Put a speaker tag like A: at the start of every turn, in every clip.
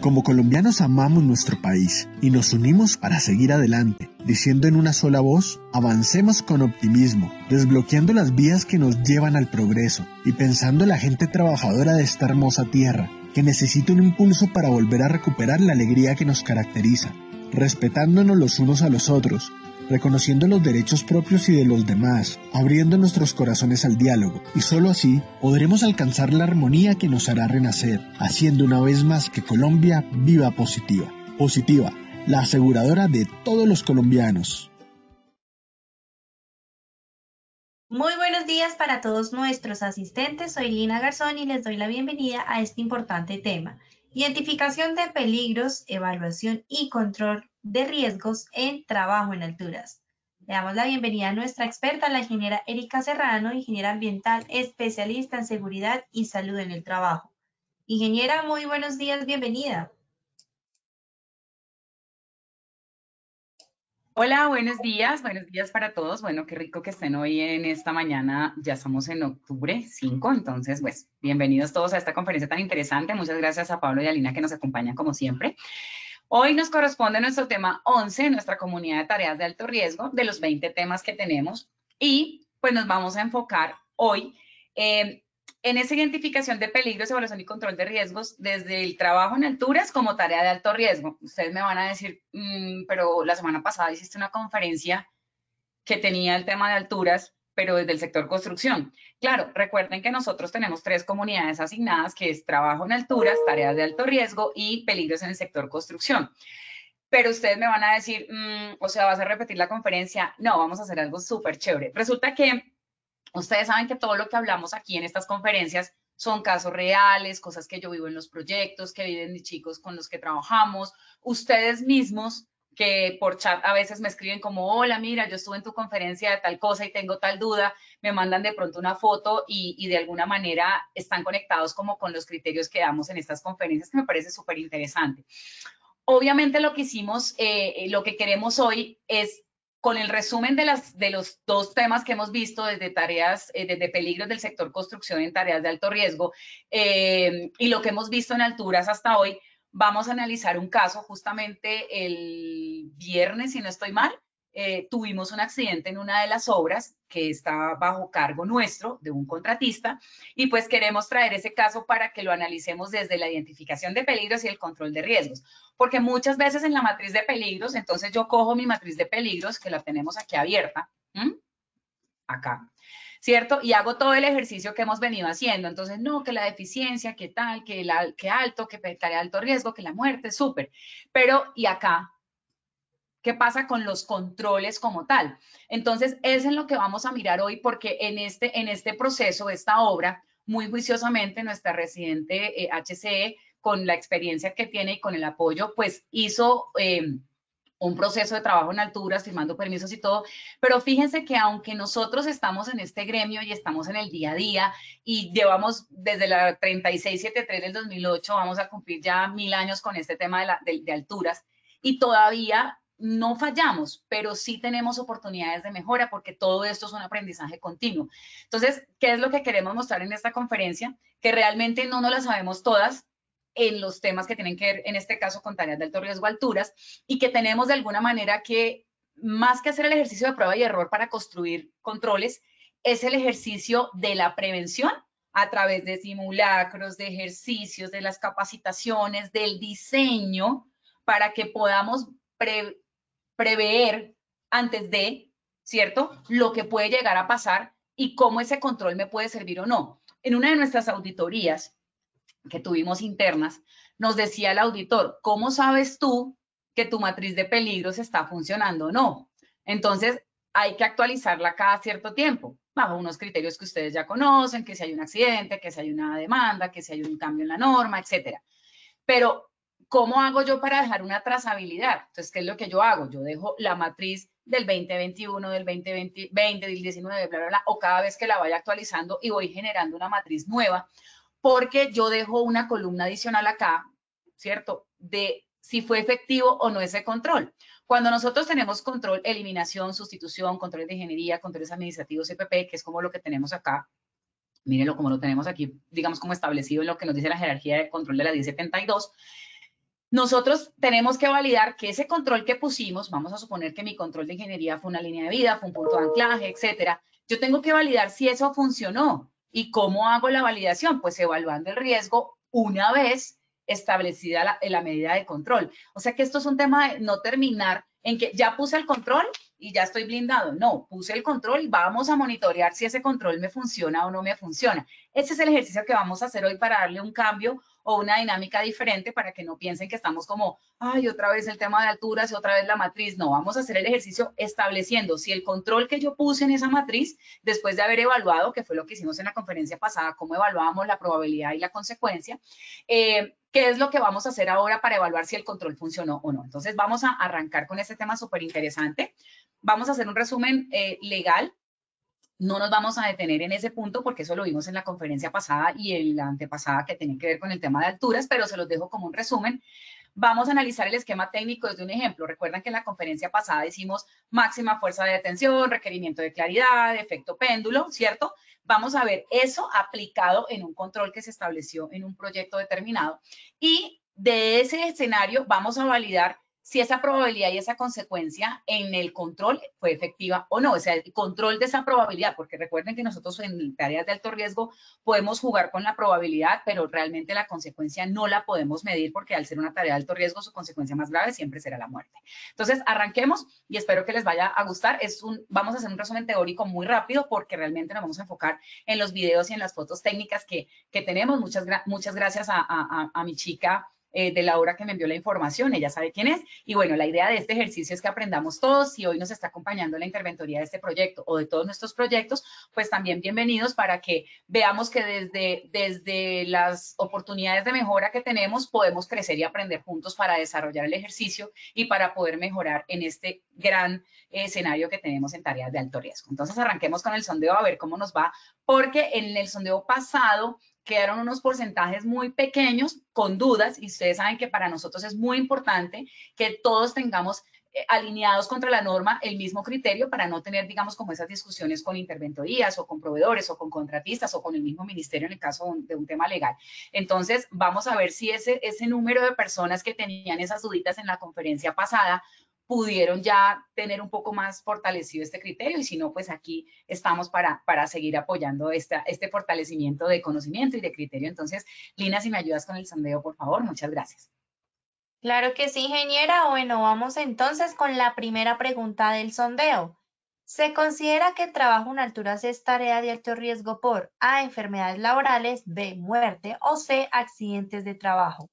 A: Como colombianos amamos nuestro país y nos unimos para seguir adelante, diciendo en una sola voz, avancemos con optimismo, desbloqueando las vías que nos llevan al progreso y pensando en la gente trabajadora de esta hermosa tierra, que necesita un impulso para volver a recuperar la alegría que nos caracteriza, respetándonos los unos a los otros, reconociendo los derechos propios y de los demás, abriendo nuestros corazones al diálogo, y solo así podremos alcanzar la armonía que nos hará renacer, haciendo una vez más que Colombia viva positiva. Positiva, la aseguradora de todos los colombianos.
B: Muy buenos días para todos nuestros asistentes. Soy Lina Garzón y les doy la bienvenida a este importante tema. Identificación de peligros, evaluación y control de riesgos en trabajo en alturas. Le damos la bienvenida a nuestra experta, la ingeniera Erika Serrano, ingeniera ambiental, especialista en seguridad y salud en el trabajo. Ingeniera, muy buenos días, bienvenida.
C: Hola, buenos días para todos. Bueno, qué rico que estén hoy en esta mañana. Ya estamos en octubre 5, entonces, pues, bienvenidos todos a esta conferencia tan interesante. Muchas gracias a Pablo y a Lina que nos acompañan como siempre. Hoy nos corresponde nuestro tema 11, nuestra comunidad de tareas de alto riesgo, de los 20 temas que tenemos. Y pues nos vamos a enfocar hoy en esa identificación de peligros, evaluación y control de riesgos desde el trabajo en alturas como tarea de alto riesgo. Ustedes me van a decir, pero la semana pasada hiciste una conferencia que tenía el tema de alturas, pero desde el sector construcción. Claro, recuerden que nosotros tenemos 3 comunidades asignadas, que es trabajo en alturas, tareas de alto riesgo y peligros en el sector construcción. Pero ustedes me van a decir, o sea, ¿vas a repetir la conferencia? No, vamos a hacer algo súper chévere. Resulta que ustedes saben que todo lo que hablamos aquí en estas conferencias son casos reales, cosas que yo vivo en los proyectos, que viven mis chicos con los que trabajamos, ustedes mismos que por chat a veces me escriben como, hola, mira, yo estuve en tu conferencia de tal cosa y tengo tal duda, me mandan de pronto una foto y de alguna manera están conectados como con los criterios que damos en estas conferencias, que me parece súper interesante. Obviamente lo que hicimos, lo que queremos hoy es con el resumen de los 2 temas que hemos visto desde tareas, desde peligros del sector construcción en tareas de alto riesgo y lo que hemos visto en alturas hasta hoy, vamos a analizar un caso justamente el viernes, si no estoy mal, tuvimos un accidente en una de las obras que está bajo cargo nuestro, de un contratista, y pues queremos traer ese caso para que lo analicemos desde la identificación de peligros y el control de riesgos. Porque muchas veces en la matriz de peligros, entonces yo cojo mi matriz de peligros, que la tenemos aquí abierta, acá, ¿cierto? Y hago todo el ejercicio que hemos venido haciendo. Entonces, no, que la deficiencia, que tal, que alto, que tarea de alto riesgo, que la muerte, súper. Pero, ¿y acá? ¿Qué pasa con los controles como tal? Entonces, es en lo que vamos a mirar hoy, porque en este proceso, esta obra, muy juiciosamente, nuestra residente HCE, con la experiencia que tiene y con el apoyo, pues hizo un proceso de trabajo en alturas, firmando permisos y todo, pero fíjense que aunque nosotros estamos en este gremio y estamos en el día a día y llevamos desde la 3673 del 2008, vamos a cumplir ya 1000 años con este tema de alturas, y todavía no fallamos, pero sí tenemos oportunidades de mejora porque todo esto es un aprendizaje continuo. Entonces, ¿qué es lo que queremos mostrar en esta conferencia? Que realmente no nos las sabemos todas en los temas que tienen que ver, en este caso, con tareas de alto riesgo, alturas, y que tenemos de alguna manera que, más que hacer el ejercicio de prueba y error para construir controles, es el ejercicio de la prevención a través de simulacros, de ejercicios, de las capacitaciones, del diseño, para que podamos prever antes de, ¿cierto?, lo que puede llegar a pasar y cómo ese control me puede servir o no. En una de nuestras auditorías que tuvimos internas, nos decía el auditor, ¿cómo sabes tú que tu matriz de peligros está funcionando o no? Entonces, hay que actualizarla cada cierto tiempo, bajo unos criterios que ustedes ya conocen, que si hay un accidente, que si hay una demanda, que si hay un cambio en la norma, etcétera. Pero, ¿cómo hago yo para dejar una trazabilidad? Entonces, ¿qué es lo que yo hago? Yo dejo la matriz del 2021, del 2020, del 19, bla, bla, bla, o cada vez que la vaya actualizando y voy generando una matriz nueva, porque yo dejo una columna adicional acá, ¿cierto? De si fue efectivo o no ese control. Cuando nosotros tenemos control, eliminación, sustitución, controles de ingeniería, controles administrativos, CPP, que es como lo que tenemos acá, mírenlo como lo tenemos aquí, digamos como establecido en lo que nos dice la jerarquía de control de la 1072, nosotros tenemos que validar que ese control que pusimos, vamos a suponer que mi control de ingeniería fue una línea de vida, fue un punto de anclaje, etcétera. Yo tengo que validar si eso funcionó. ¿Y cómo hago la validación? Pues evaluando el riesgo una vez establecida la medida de control. O sea que esto es un tema de no terminar en que ya puse el control y ya estoy blindado. No, puse el control y vamos a monitorear si ese control me funciona o no me funciona. Ese es el ejercicio que vamos a hacer hoy para darle un cambio o una dinámica diferente para que no piensen que estamos como, ay, otra vez el tema de alturas y otra vez la matriz. No, vamos a hacer el ejercicio estableciendo si el control que yo puse en esa matriz, después de haber evaluado, que fue lo que hicimos en la conferencia pasada, cómo evaluábamos la probabilidad y la consecuencia, ¿qué es lo que vamos a hacer ahora para evaluar si el control funcionó o no? Entonces, vamos a arrancar con este tema súper interesante. Vamos a hacer un resumen legal. No nos vamos a detener en ese punto porque eso lo vimos en la conferencia pasada y en la antepasada que tiene que ver con el tema de alturas, pero se los dejo como un resumen. Vamos a analizar el esquema técnico desde un ejemplo. Recuerdan que en la conferencia pasada hicimos máxima fuerza de detención, requerimiento de claridad, efecto péndulo, ¿cierto? Vamos a ver eso aplicado en un control que se estableció en un proyecto determinado. Y de ese escenario vamos a validar si esa probabilidad y esa consecuencia en el control fue efectiva o no, o sea, el control de esa probabilidad, porque recuerden que nosotros en tareas de alto riesgo podemos jugar con la probabilidad, pero realmente la consecuencia no la podemos medir porque al ser una tarea de alto riesgo, su consecuencia más grave siempre será la muerte. Entonces, arranquemos y espero que les vaya a gustar. Vamos a hacer un resumen teórico muy rápido porque realmente nos vamos a enfocar en los videos y en las fotos técnicas que tenemos. Muchas gracias a mi chica de la hora que me envió la información, ella sabe quién es. Y bueno, la idea de este ejercicio es que aprendamos todos. Si hoy nos está acompañando la interventoría de este proyecto o de todos nuestros proyectos, pues también bienvenidos para que veamos que desde las oportunidades de mejora que tenemos, podemos crecer y aprender juntos para desarrollar el ejercicio y para poder mejorar en este gran escenario que tenemos en tareas de alto riesgo. Entonces, arranquemos con el sondeo a ver cómo nos va, porque en el sondeo pasado quedaron unos porcentajes muy pequeños con dudas y ustedes saben que para nosotros es muy importante que todos tengamos alineados contra la norma el mismo criterio para no tener, digamos, como esas discusiones con interventorías o con proveedores o con contratistas o con el mismo ministerio en el caso de un tema legal. Entonces, vamos a ver si ese número de personas que tenían esas duditas en la conferencia pasada pudieron ya tener un poco más fortalecido este criterio y si no, pues aquí estamos para seguir apoyando este fortalecimiento de conocimiento y de criterio. Entonces, Lina, si me ayudas con el sondeo, por favor, muchas gracias.
B: Claro que sí, ingeniera. Bueno, vamos entonces con la primera pregunta del sondeo. ¿Se considera que el trabajo en alturas es tarea de alto riesgo por A, enfermedades laborales, B, muerte o C, accidentes de trabajo?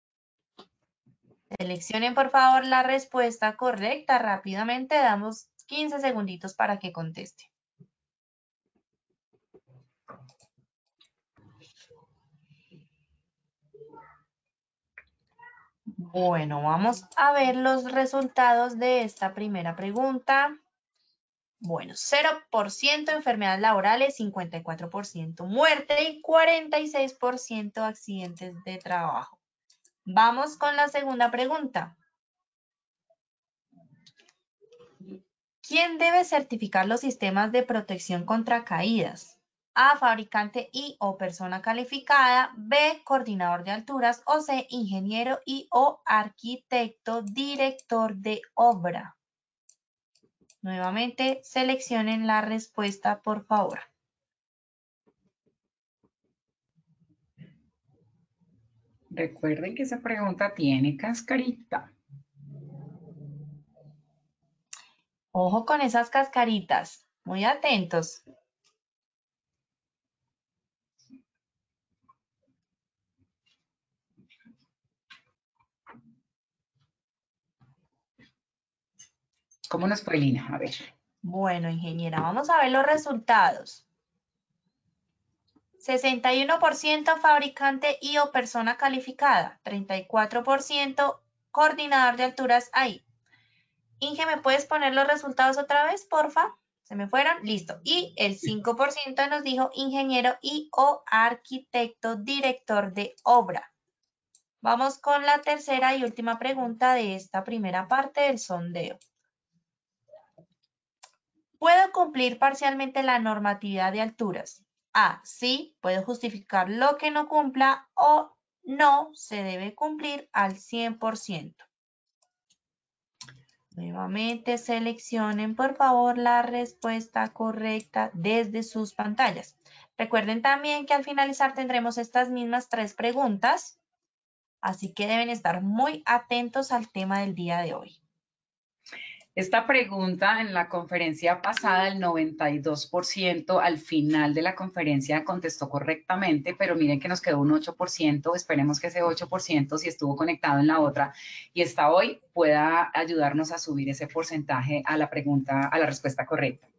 B: Seleccionen por favor la respuesta correcta rápidamente. Damos 15 segunditos para que conteste. Bueno, vamos a ver los resultados de esta primera pregunta. Bueno, 0% enfermedades laborales, 54% muerte y 46% accidentes de trabajo. Vamos con la segunda pregunta. ¿Quién debe certificar los sistemas de protección contra caídas? A, fabricante y o persona calificada, B, coordinador de alturas o C, ingeniero y o arquitecto, director de obra. Nuevamente, seleccionen la respuesta, por favor.
C: Recuerden que esa pregunta tiene cascarita.
B: Ojo con esas cascaritas. Muy atentos.
C: ¿Cómo nos fue, Lina? A ver.
B: Bueno, ingeniera, vamos a ver los resultados. 61% fabricante y o persona calificada. 34% coordinador de alturas ahí. Inge, ¿me puedes poner los resultados otra vez, porfa? ¿Se me fueron? Listo. Y el 5% nos dijo ingeniero y o arquitecto, director de obra. Vamos con la tercera y última pregunta de esta primera parte del sondeo. ¿Puedo cumplir parcialmente la normatividad de alturas? A, sí, puedo justificar lo que no cumpla o no se debe cumplir al 100%. Nuevamente seleccionen por favor la respuesta correcta desde sus pantallas. Recuerden también que al finalizar tendremos estas mismas 3 preguntas, así que deben estar muy atentos al tema del día de hoy.
C: Esta pregunta en la conferencia pasada, el 92% al final de la conferencia contestó correctamente, pero miren que nos quedó un 8%. Esperemos que ese 8%, si estuvo conectado en la otra y está hoy, pueda ayudarnos a subir ese porcentaje a la pregunta, a la respuesta correcta.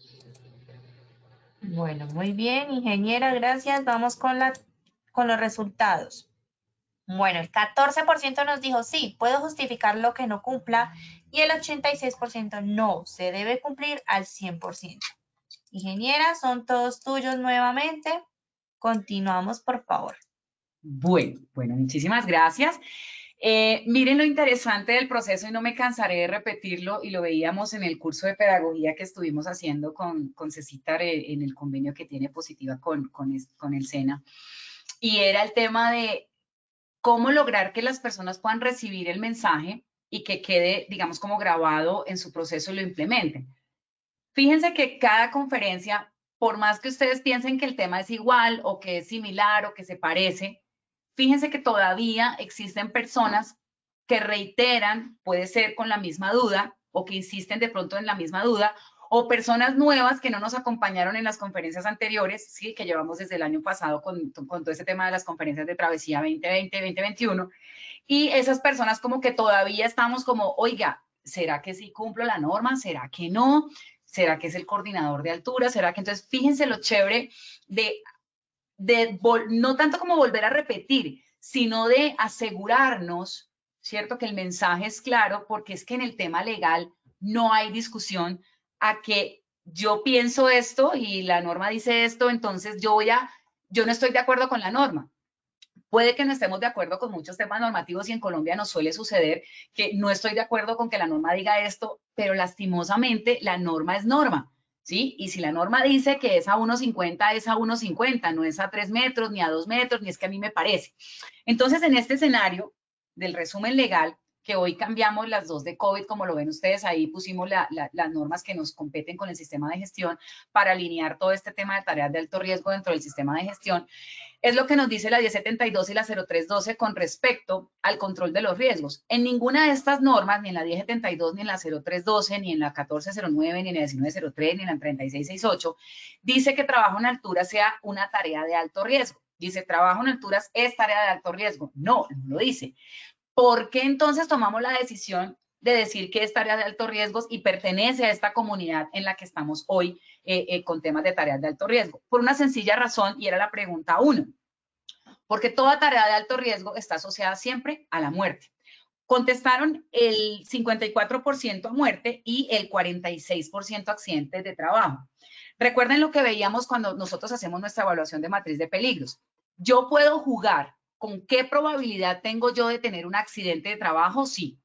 B: Bueno, muy bien, ingeniera, gracias. Vamos con los resultados. Bueno, el 14% nos dijo sí, puedo justificar lo que no cumpla y el 86% no, se debe cumplir al 100%. Ingeniera, son todos tuyos nuevamente. Continuamos, por favor.
C: Bueno, muchísimas gracias. Miren lo interesante del proceso y no me cansaré de repetirlo y lo veíamos en el curso de pedagogía que estuvimos haciendo con Cecitar en el convenio que tiene Positiva con el SENA. Y era el tema de cómo lograr que las personas puedan recibir el mensaje y que quede, digamos, como grabado en su proceso y lo implementen. Fíjense que cada conferencia, por más que ustedes piensen que el tema es igual o que es similar o que se parece, fíjense que todavía existen personas que reiteran, puede ser con la misma duda o que insisten de pronto en la misma duda, o personas nuevas que no nos acompañaron en las conferencias anteriores, ¿sí? Que llevamos desde el año pasado con todo ese tema de las conferencias de Travesía 2020-2021, y esas personas como que todavía estamos como, oiga, ¿será que sí cumplo la norma? ¿Será que no? ¿Será que es el coordinador de altura? ¿Será que entonces, fíjense lo chévere de no tanto como volver a repetir, sino de asegurarnos, ¿cierto? Que el mensaje es claro, porque es que en el tema legal no hay discusión a que yo pienso esto y la norma dice esto, entonces yo no estoy de acuerdo con la norma. Puede que no estemos de acuerdo con muchos temas normativos y en Colombia nos suele suceder que no estoy de acuerdo con que la norma diga esto, pero lastimosamente la norma es norma, ¿sí? Y si la norma dice que es a 1,50, es a 1,50, no es a 3 metros, ni a 2 metros, ni es que a mí me parece. Entonces, en este escenario del resumen legal, que hoy cambiamos las 2 de COVID, como lo ven ustedes ahí, pusimos las normas que nos competen con el sistema de gestión para alinear todo este tema de tareas de alto riesgo dentro del sistema de gestión. Es lo que nos dice la 1072 y la 0312 con respecto al control de los riesgos. En ninguna de estas normas, ni en la 1072, ni en la 0312, ni en la 1409, ni en la 1903, ni en la 3668, dice que trabajo en altura sea una tarea de alto riesgo. Dice, trabajo en alturas es tarea de alto riesgo. No, no lo dice. ¿Por qué entonces tomamos la decisión de decir que es tarea de alto riesgo y pertenece a esta comunidad en la que estamos hoy con temas de tareas de alto riesgo? Por una sencilla razón, y era la pregunta 1. Porque toda tarea de alto riesgo está asociada siempre a la muerte. Contestaron el 54% a muerte y el 46% a accidentes de trabajo. Recuerden lo que veíamos cuando nosotros hacemos nuestra evaluación de matriz de peligros. Yo puedo jugar con qué probabilidad tengo yo de tener un accidente de trabajo, sí.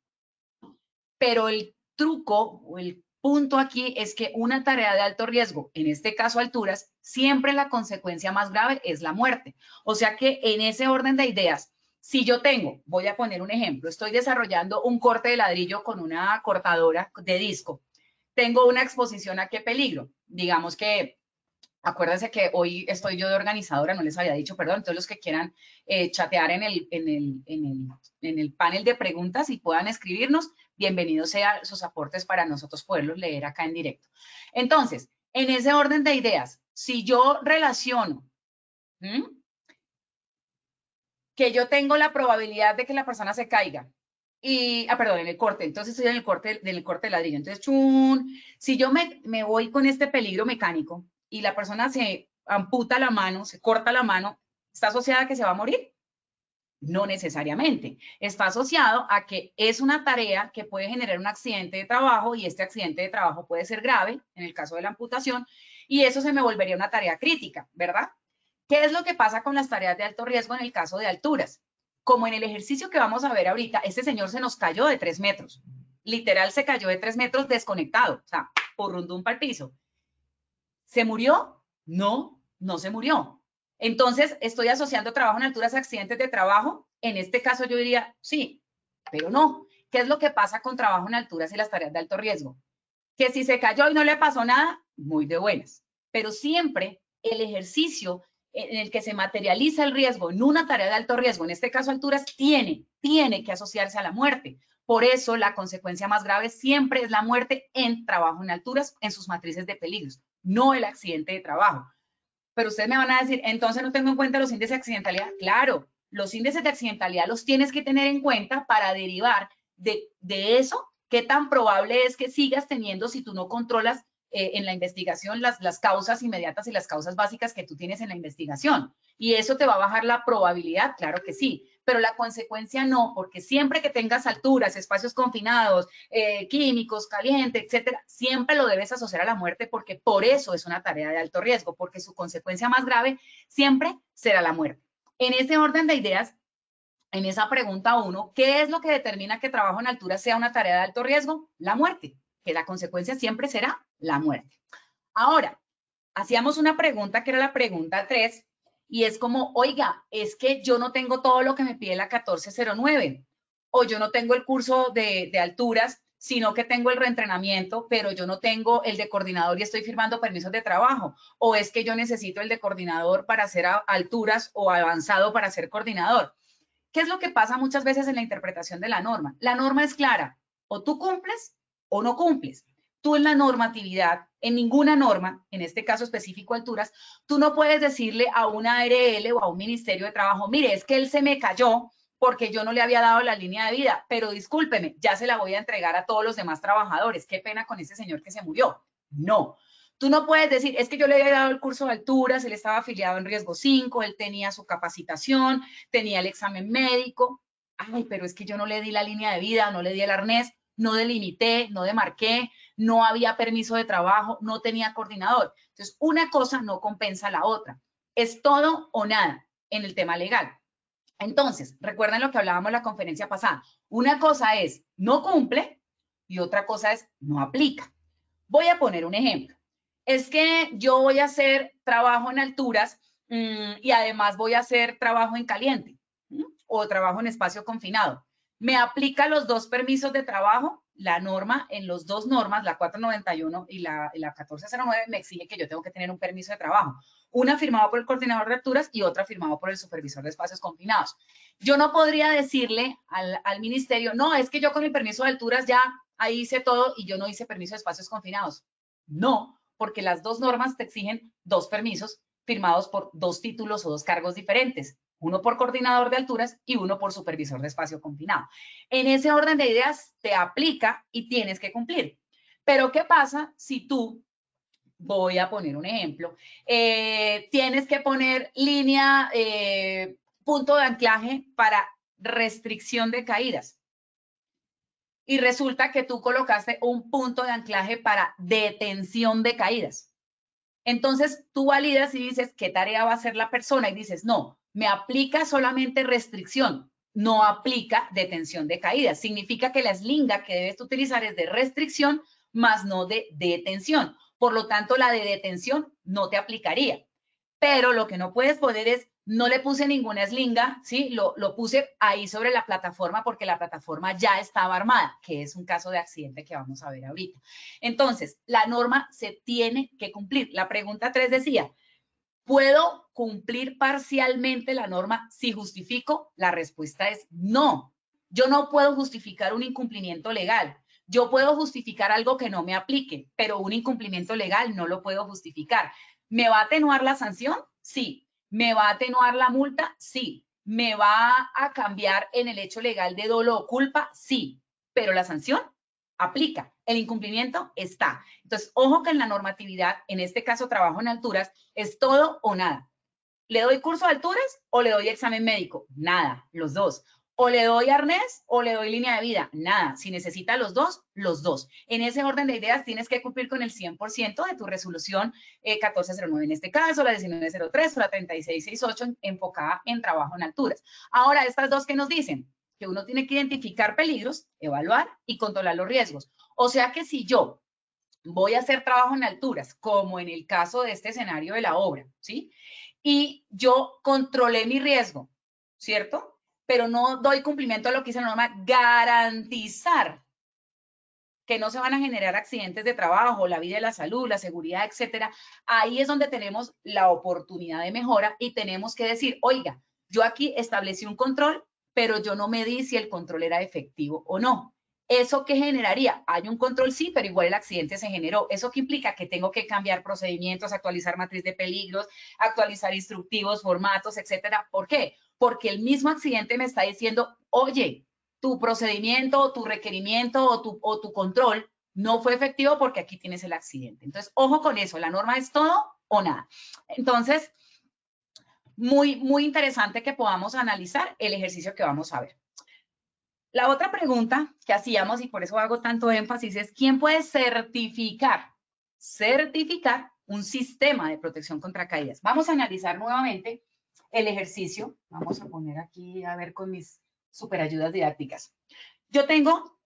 C: Pero el truco o el punto aquí es que una tarea de alto riesgo, en este caso alturas, siempre la consecuencia más grave es la muerte. O sea que en ese orden de ideas, si yo tengo, voy a poner un ejemplo, estoy desarrollando un corte de ladrillo con una cortadora de disco, tengo una exposición a qué peligro. Digamos que, acuérdense que hoy estoy yo de organizadora, no les había dicho, perdón, todos los que quieran chatear en el panel de preguntas y puedan escribirnos, bienvenidos sean sus aportes para nosotros poderlos leer acá en directo. Entonces, en ese orden de ideas, si yo relaciono que yo tengo la probabilidad de que la persona se caiga, y, perdón, en el corte, entonces estoy en el corte de ladrillo, entonces, si yo me voy con este peligro mecánico y la persona se amputa la mano, se corta la mano, ¿está asociada a que se va a morir? No necesariamente. Está asociado a que es una tarea que puede generar un accidente de trabajo y este accidente de trabajo puede ser grave en el caso de la amputación y eso se me volvería una tarea crítica, ¿verdad? ¿Qué es lo que pasa con las tareas de alto riesgo en el caso de alturas? Como en el ejercicio que vamos a ver ahorita, este señor se nos cayó de 3 metros. Literal se cayó de 3 metros desconectado, o sea, por rundum para el piso. ¿Se murió? No, no se murió. Entonces, ¿estoy asociando trabajo en alturas a accidentes de trabajo? En este caso yo diría sí, pero no. ¿Qué es lo que pasa con trabajo en alturas y las tareas de alto riesgo? Que si se cayó y no le pasó nada, muy de buenas. Pero siempre el ejercicio en el que se materializa el riesgo en una tarea de alto riesgo, en este caso alturas, tiene que asociarse a la muerte. Por eso la consecuencia más grave siempre es la muerte en trabajo en alturas, en sus matrices de peligros, no el accidente de trabajo. Pero ustedes me van a decir, entonces no tengo en cuenta los índices de accidentalidad. Claro, los índices de accidentalidad los tienes que tener en cuenta para derivar de eso qué tan probable es que sigas teniendo si tú no controlas en la investigación las causas inmediatas y las causas básicas que tú tienes en la investigación. Y eso te va a bajar la probabilidad, claro que sí, pero la consecuencia no, porque siempre que tengas alturas, espacios confinados, químicos, caliente, etcétera, siempre lo debes asociar a la muerte, porque por eso es una tarea de alto riesgo, porque su consecuencia más grave siempre será la muerte. En ese orden de ideas, en esa pregunta 1, ¿qué es lo que determina que trabajo en altura sea una tarea de alto riesgo? La muerte, que la consecuencia siempre será la muerte. Ahora, hacíamos una pregunta que era la pregunta 3, y es como, oiga, es que yo no tengo todo lo que me pide la 1409, o yo no tengo el curso de alturas, sino que tengo el reentrenamiento, pero yo no tengo el de coordinador y estoy firmando permisos de trabajo, o es que yo necesito el de coordinador para hacer alturas o avanzado para ser coordinador. ¿Qué es lo que pasa muchas veces en la interpretación de la norma? La norma es clara, o tú cumples o no cumples. Tú en la normatividad, en ninguna norma, en este caso específico alturas, tú no puedes decirle a una ARL o a un Ministerio de Trabajo, mire, es que él se me cayó porque yo no le había dado la línea de vida, pero discúlpeme, ya se la voy a entregar a todos los demás trabajadores. Qué pena con ese señor que se murió. No. Tú no puedes decir, es que yo le había dado el curso de alturas, él estaba afiliado en riesgo 5, él tenía su capacitación, tenía el examen médico. Ay, pero es que yo no le di la línea de vida, no le di el arnés, no delimité, no demarqué, no había permiso de trabajo, no tenía coordinador. Entonces, una cosa no compensa la otra. Es todo o nada en el tema legal. Entonces, recuerden lo que hablábamos en la conferencia pasada. Una cosa es no cumple y otra cosa es no aplica. Voy a poner un ejemplo. Es que yo voy a hacer trabajo en alturas y además voy a hacer trabajo en caliente o trabajo en espacio confinado. ¿Me aplica los dos permisos de trabajo? La norma, en los dos normas, la 491 y la 1409, me exige que yo tengo que tener un permiso de trabajo. Una firmado por el coordinador de alturas y otra firmado por el supervisor de espacios confinados. Yo no podría decirle al ministerio, no, es que yo con el permiso de alturas ya ahí hice todo y yo no hice permiso de espacios confinados. No, porque las dos normas te exigen dos permisos firmados por dos títulos o dos cargos diferentes, uno por coordinador de alturas y uno por supervisor de espacio confinado. En ese orden de ideas te aplica y tienes que cumplir. Pero ¿qué pasa si tú, voy a poner un ejemplo, tienes que poner línea, punto de anclaje para restricción de caídas? Y resulta que tú colocaste un punto de anclaje para detención de caídas. Entonces, tú validas y dices, ¿qué tarea va a hacer la persona? Y dices, no, me aplica solamente restricción, no aplica detención de caídas. Significa que la eslinga que debes utilizar es de restricción, más no de detención. Por lo tanto, la de detención no te aplicaría. Pero lo que no puedes poner es, no le puse ninguna eslinga, ¿sí? Lo puse ahí sobre la plataforma porque la plataforma ya estaba armada, que es un caso de accidente que vamos a ver ahorita. Entonces, la norma se tiene que cumplir. La pregunta 3 decía, ¿puedo cumplir parcialmente la norma si justifico? La respuesta es no. Yo no puedo justificar un incumplimiento legal. Yo puedo justificar algo que no me aplique, pero un incumplimiento legal no lo puedo justificar. ¿Me va a atenuar la sanción? Sí. ¿Me va a atenuar la multa? Sí. ¿Me va a cambiar en el hecho legal de dolo o culpa? Sí. Pero la sanción aplica. El incumplimiento está. Entonces, ojo que en la normatividad, en este caso trabajo en alturas, es todo o nada. ¿Le doy curso de alturas o le doy examen médico? Nada, los dos. ¿O le doy arnés o le doy línea de vida? Nada. Si necesita los dos, los dos. En ese orden de ideas tienes que cumplir con el 100% de tu resolución 1409 en este caso, la 1903 o la 3668 enfocada en trabajo en alturas. Ahora, estas dos que nos dicen que uno tiene que identificar peligros, evaluar y controlar los riesgos. O sea que si yo voy a hacer trabajo en alturas, como en el caso de este escenario de la obra, ¿sí? y yo controlé mi riesgo, ¿cierto? Pero no doy cumplimiento a lo que dice la norma, garantizar que no se van a generar accidentes de trabajo, la vida y la salud, la seguridad, etcétera. Ahí es donde tenemos la oportunidad de mejora y tenemos que decir, oiga, yo aquí establecí un control, pero yo no medí si el control era efectivo o no. ¿Eso qué generaría? Hay un control, sí, pero igual el accidente se generó. ¿Eso qué implica? Que tengo que cambiar procedimientos, actualizar matriz de peligros, actualizar instructivos, formatos, etcétera. ¿Por qué? Porque el mismo accidente me está diciendo, oye, tu procedimiento, tu requerimiento o tu control no fue efectivo porque aquí tienes el accidente. Entonces, ojo con eso, la norma es todo o nada. Entonces, muy interesante que podamos analizar el ejercicio que vamos a ver. La otra pregunta que hacíamos, y por eso hago tanto énfasis, es ¿quién puede certificar un sistema de protección contra caídas? Vamos a analizar nuevamente el ejercicio. Vamos a poner aquí, a ver, con mis super ayudas didácticas. Yo tengo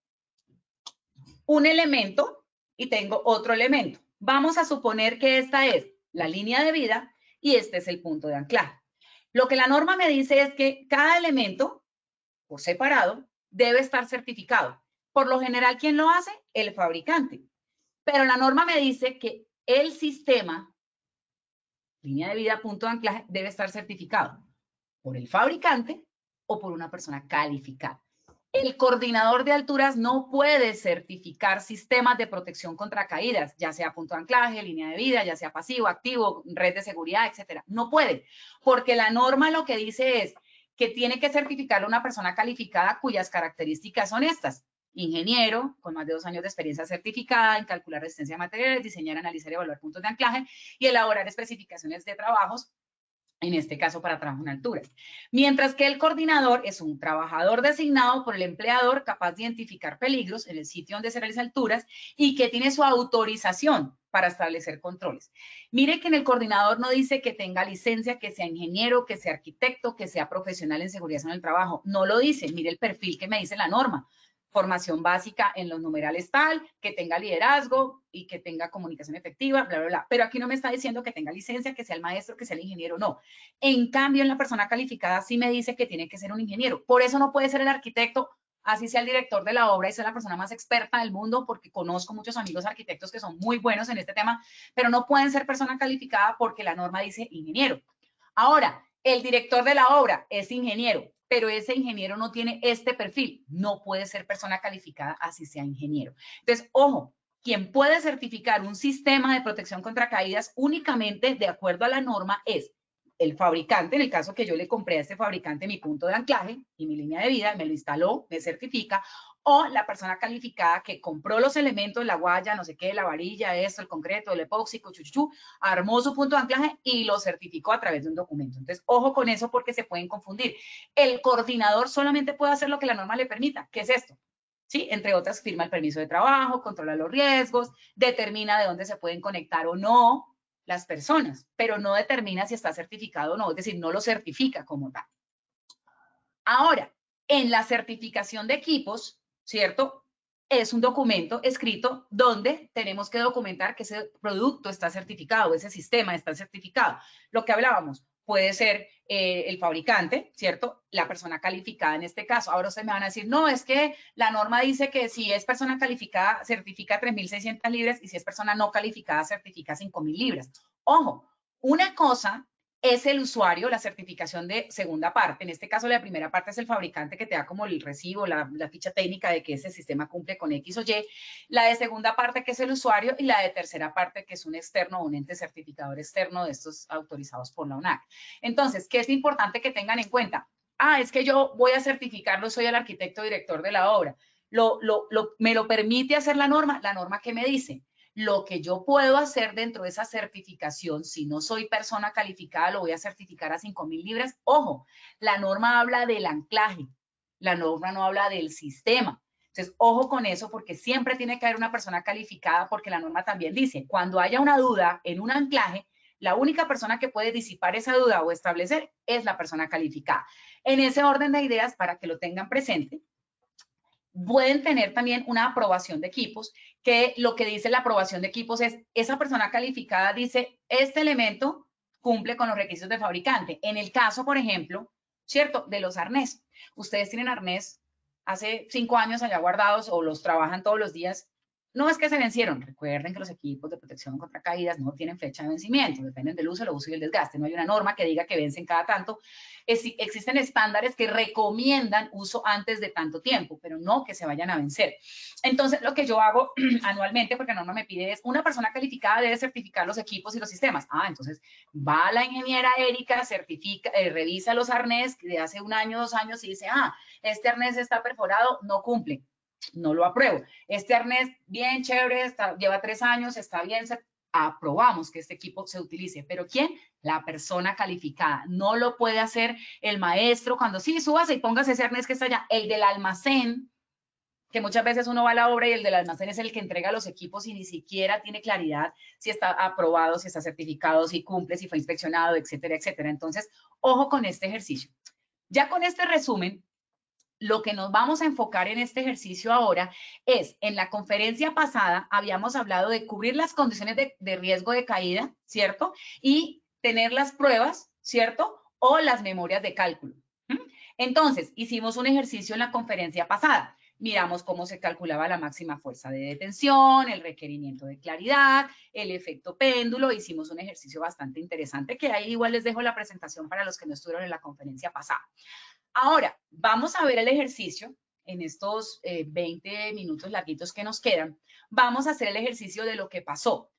C: un elemento y tengo otro elemento. Vamos a suponer que esta es la línea de vida y este es el punto de anclaje. Lo que la norma me dice es que cada elemento, por separado, debe estar certificado. Por lo general, ¿quién lo hace? El fabricante. Pero la norma me dice que el sistema, línea de vida, punto de anclaje, debe estar certificado por el fabricante o por una persona calificada. El coordinador de alturas no puede certificar sistemas de protección contra caídas, ya sea punto de anclaje, línea de vida, ya sea pasivo, activo, red de seguridad, etcétera. No puede, porque la norma lo que dice es que tiene que certificarlo una persona calificada cuyas características son estas: ingeniero con más de 2 años de experiencia certificada en calcular resistencia de materiales, diseñar, analizar y evaluar puntos de anclaje y elaborar especificaciones de trabajos, en este caso para trabajo en alturas. Mientras que el coordinador es un trabajador designado por el empleador capaz de identificar peligros en el sitio donde se realizan alturas y que tiene su autorización para establecer controles. Mire que en el coordinador no dice que tenga licencia, que sea ingeniero, que sea arquitecto, que sea profesional en seguridad en el trabajo. No lo dice. Mire el perfil que me dice la norma: formación básica en los numerales tal, que tenga liderazgo y que tenga comunicación efectiva, bla, bla, bla. Pero aquí no me está diciendo que tenga licencia, que sea el maestro, que sea el ingeniero, no. En cambio, en la persona calificada sí me dice que tiene que ser un ingeniero. Por eso no puede ser el arquitecto, así sea el director de la obra y sea la persona más experta del mundo, porque conozco muchos amigos arquitectos que son muy buenos en este tema, pero no pueden ser persona calificada porque la norma dice ingeniero. Ahora, el director de la obra es ingeniero, pero ese ingeniero no tiene este perfil, no puede ser persona calificada así sea ingeniero. Entonces, ojo, quien puede certificar un sistema de protección contra caídas únicamente de acuerdo a la norma es el fabricante, en el caso que yo le compré a este fabricante mi punto de anclaje y mi línea de vida, me lo instaló, me certifica, o la persona calificada que compró los elementos, la guaya, no sé qué, la varilla, esto, el concreto, el epóxico, chuchuchú, armó su punto de anclaje y lo certificó a través de un documento. Entonces, ojo con eso porque se pueden confundir. El coordinador solamente puede hacer lo que la norma le permita. ¿Qué es esto? ¿Sí? Entre otras, firma el permiso de trabajo, controla los riesgos, determina de dónde se pueden conectar o no las personas, pero no determina si está certificado o no, es decir, no lo certifica como tal. Ahora, en la certificación de equipos, ¿cierto? Es un documento escrito donde tenemos que documentar que ese producto está certificado, ese sistema está certificado. Lo que hablábamos, puede ser el fabricante, ¿cierto? La persona calificada en este caso. Ahora ustedes me van a decir, no, es que la norma dice que si es persona calificada, certifica 3.600 libras y si es persona no calificada, certifica 5.000 libras. Ojo, una cosa es el usuario, la certificación de segunda parte. En este caso, la primera parte es el fabricante que te da como el recibo, la ficha técnica de que ese sistema cumple con X o Y. La de segunda parte, que es el usuario, y la de tercera parte, que es un externo o un ente certificador externo de estos autorizados por la UNAC. Entonces, ¿qué es importante que tengan en cuenta? Ah, es que yo voy a certificarlo, soy el arquitecto director de la obra. ¿Me lo permite hacer la norma? ¿La norma qué me dice? Lo que yo puedo hacer dentro de esa certificación, si no soy persona calificada, lo voy a certificar a 5.000 libras. Ojo, la norma habla del anclaje, la norma no habla del sistema. Entonces, ojo con eso, porque siempre tiene que haber una persona calificada, porque la norma también dice, cuando haya una duda en un anclaje, la única persona que puede disipar esa duda o establecer es la persona calificada. En ese orden de ideas, para que lo tengan presente, pueden tener también una aprobación de equipos, que lo que dice la aprobación de equipos es, esa persona calificada dice, este elemento cumple con los requisitos de fabricante. En el caso, por ejemplo, ¿cierto?, de los arnés. Ustedes tienen arnés hace 5 años allá guardados o los trabajan todos los días. No es que se vencieron. Recuerden que los equipos de protección contra caídas no tienen fecha de vencimiento, dependen del uso, el abuso y el desgaste. No hay una norma que diga que vencen cada tanto. Existen estándares que recomiendan uso antes de tanto tiempo, pero no que se vayan a vencer. Entonces, lo que yo hago anualmente, porque la norma me pide, es una persona calificada debe certificar los equipos y los sistemas. Entonces, va la ingeniera Erika, certifica, revisa los arnés de hace 1 año, 2 años y dice, este arnés está perforado, no cumple. No lo apruebo. Este arnés, bien chévere, lleva 3 años, está bien, aprobamos que este equipo se utilice. ¿Pero quién? La persona calificada. No lo puede hacer el maestro cuando sí, súbase y póngase ese arnés que está allá. El del almacén, que muchas veces uno va a la obra y el del almacén es el que entrega los equipos y ni siquiera tiene claridad si está aprobado, si está certificado, si cumple, si fue inspeccionado, etcétera, etcétera. Entonces, ojo con este ejercicio. Ya con este resumen, lo que nos vamos a enfocar en este ejercicio ahora es, en la conferencia pasada habíamos hablado de cubrir las condiciones de riesgo de caída, ¿cierto? Y tener las pruebas, ¿cierto? O las memorias de cálculo. Entonces, hicimos un ejercicio en la conferencia pasada. Miramos cómo se calculaba la máxima fuerza de detención, el requerimiento de claridad, el efecto péndulo. Hicimos un ejercicio bastante interesante que ahí igual les dejo la presentación para los que no estuvieron en la conferencia pasada. Ahora, vamos a ver el ejercicio en estos 20 minutos larguitos que nos quedan. Vamos a hacer el ejercicio de lo que pasó.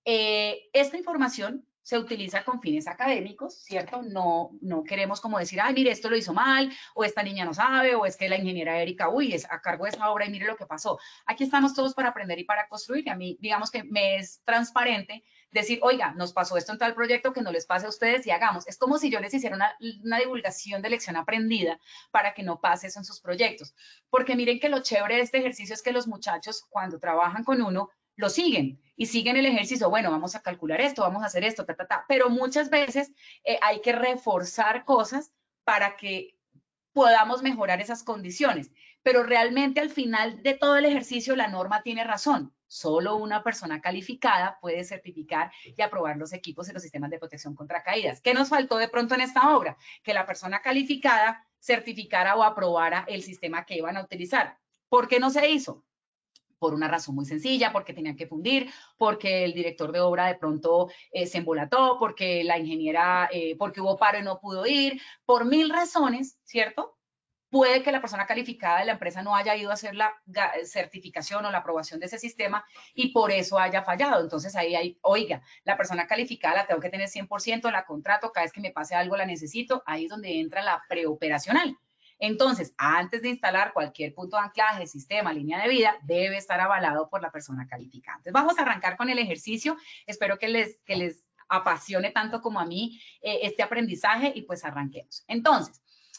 C: Esta información se utiliza con fines académicos, ¿cierto? No queremos como decir, mire, esto lo hizo mal, o esta niña no sabe, o es que la ingeniera Erika, es a cargo de esa obra y mire lo que pasó. Aquí estamos todos para aprender y para construir, y a mí, digamos que me es transparente decir, oiga, nos pasó esto en tal proyecto, que no les pase a ustedes y hagamos. Es como si yo les hiciera una divulgación de lección aprendida para que no pase eso en sus proyectos. Porque miren que lo chévere de este ejercicio es que los muchachos, cuando trabajan con uno, lo siguen y siguen el ejercicio. Bueno, vamos a calcular esto, vamos a hacer esto, pero muchas veces hay que reforzar cosas para que podamos mejorar esas condiciones. Pero realmente al final de todo el ejercicio la norma tiene razón. Solo una persona calificada puede certificar y aprobar los equipos y los sistemas de protección contra caídas. ¿Qué nos faltó de pronto en esta obra? Que la persona calificada certificara o aprobara el sistema que iban a utilizar. ¿Por qué no se hizo? Por una razón muy sencilla, porque tenían que fundir, porque el director de obra de pronto se embolató, porque la ingeniera, porque hubo paro y no pudo ir, por 1000 razones, ¿cierto? Puede que la persona calificada de la empresa no haya ido a hacer la certificación o la aprobación de ese sistema y por eso haya fallado. Entonces ahí hay, oiga, la persona calificada la tengo que tener 100%, la contrato, cada vez que me pase algo la necesito, ahí es donde entra la preoperacional. Entonces, antes de instalar cualquier punto de anclaje, sistema, línea de vida, debe estar avalado por la persona calificada. Entonces, vamos a arrancar con el ejercicio. Espero que les apasione tanto como a mí este aprendizaje y pues arranquemos. Entonces,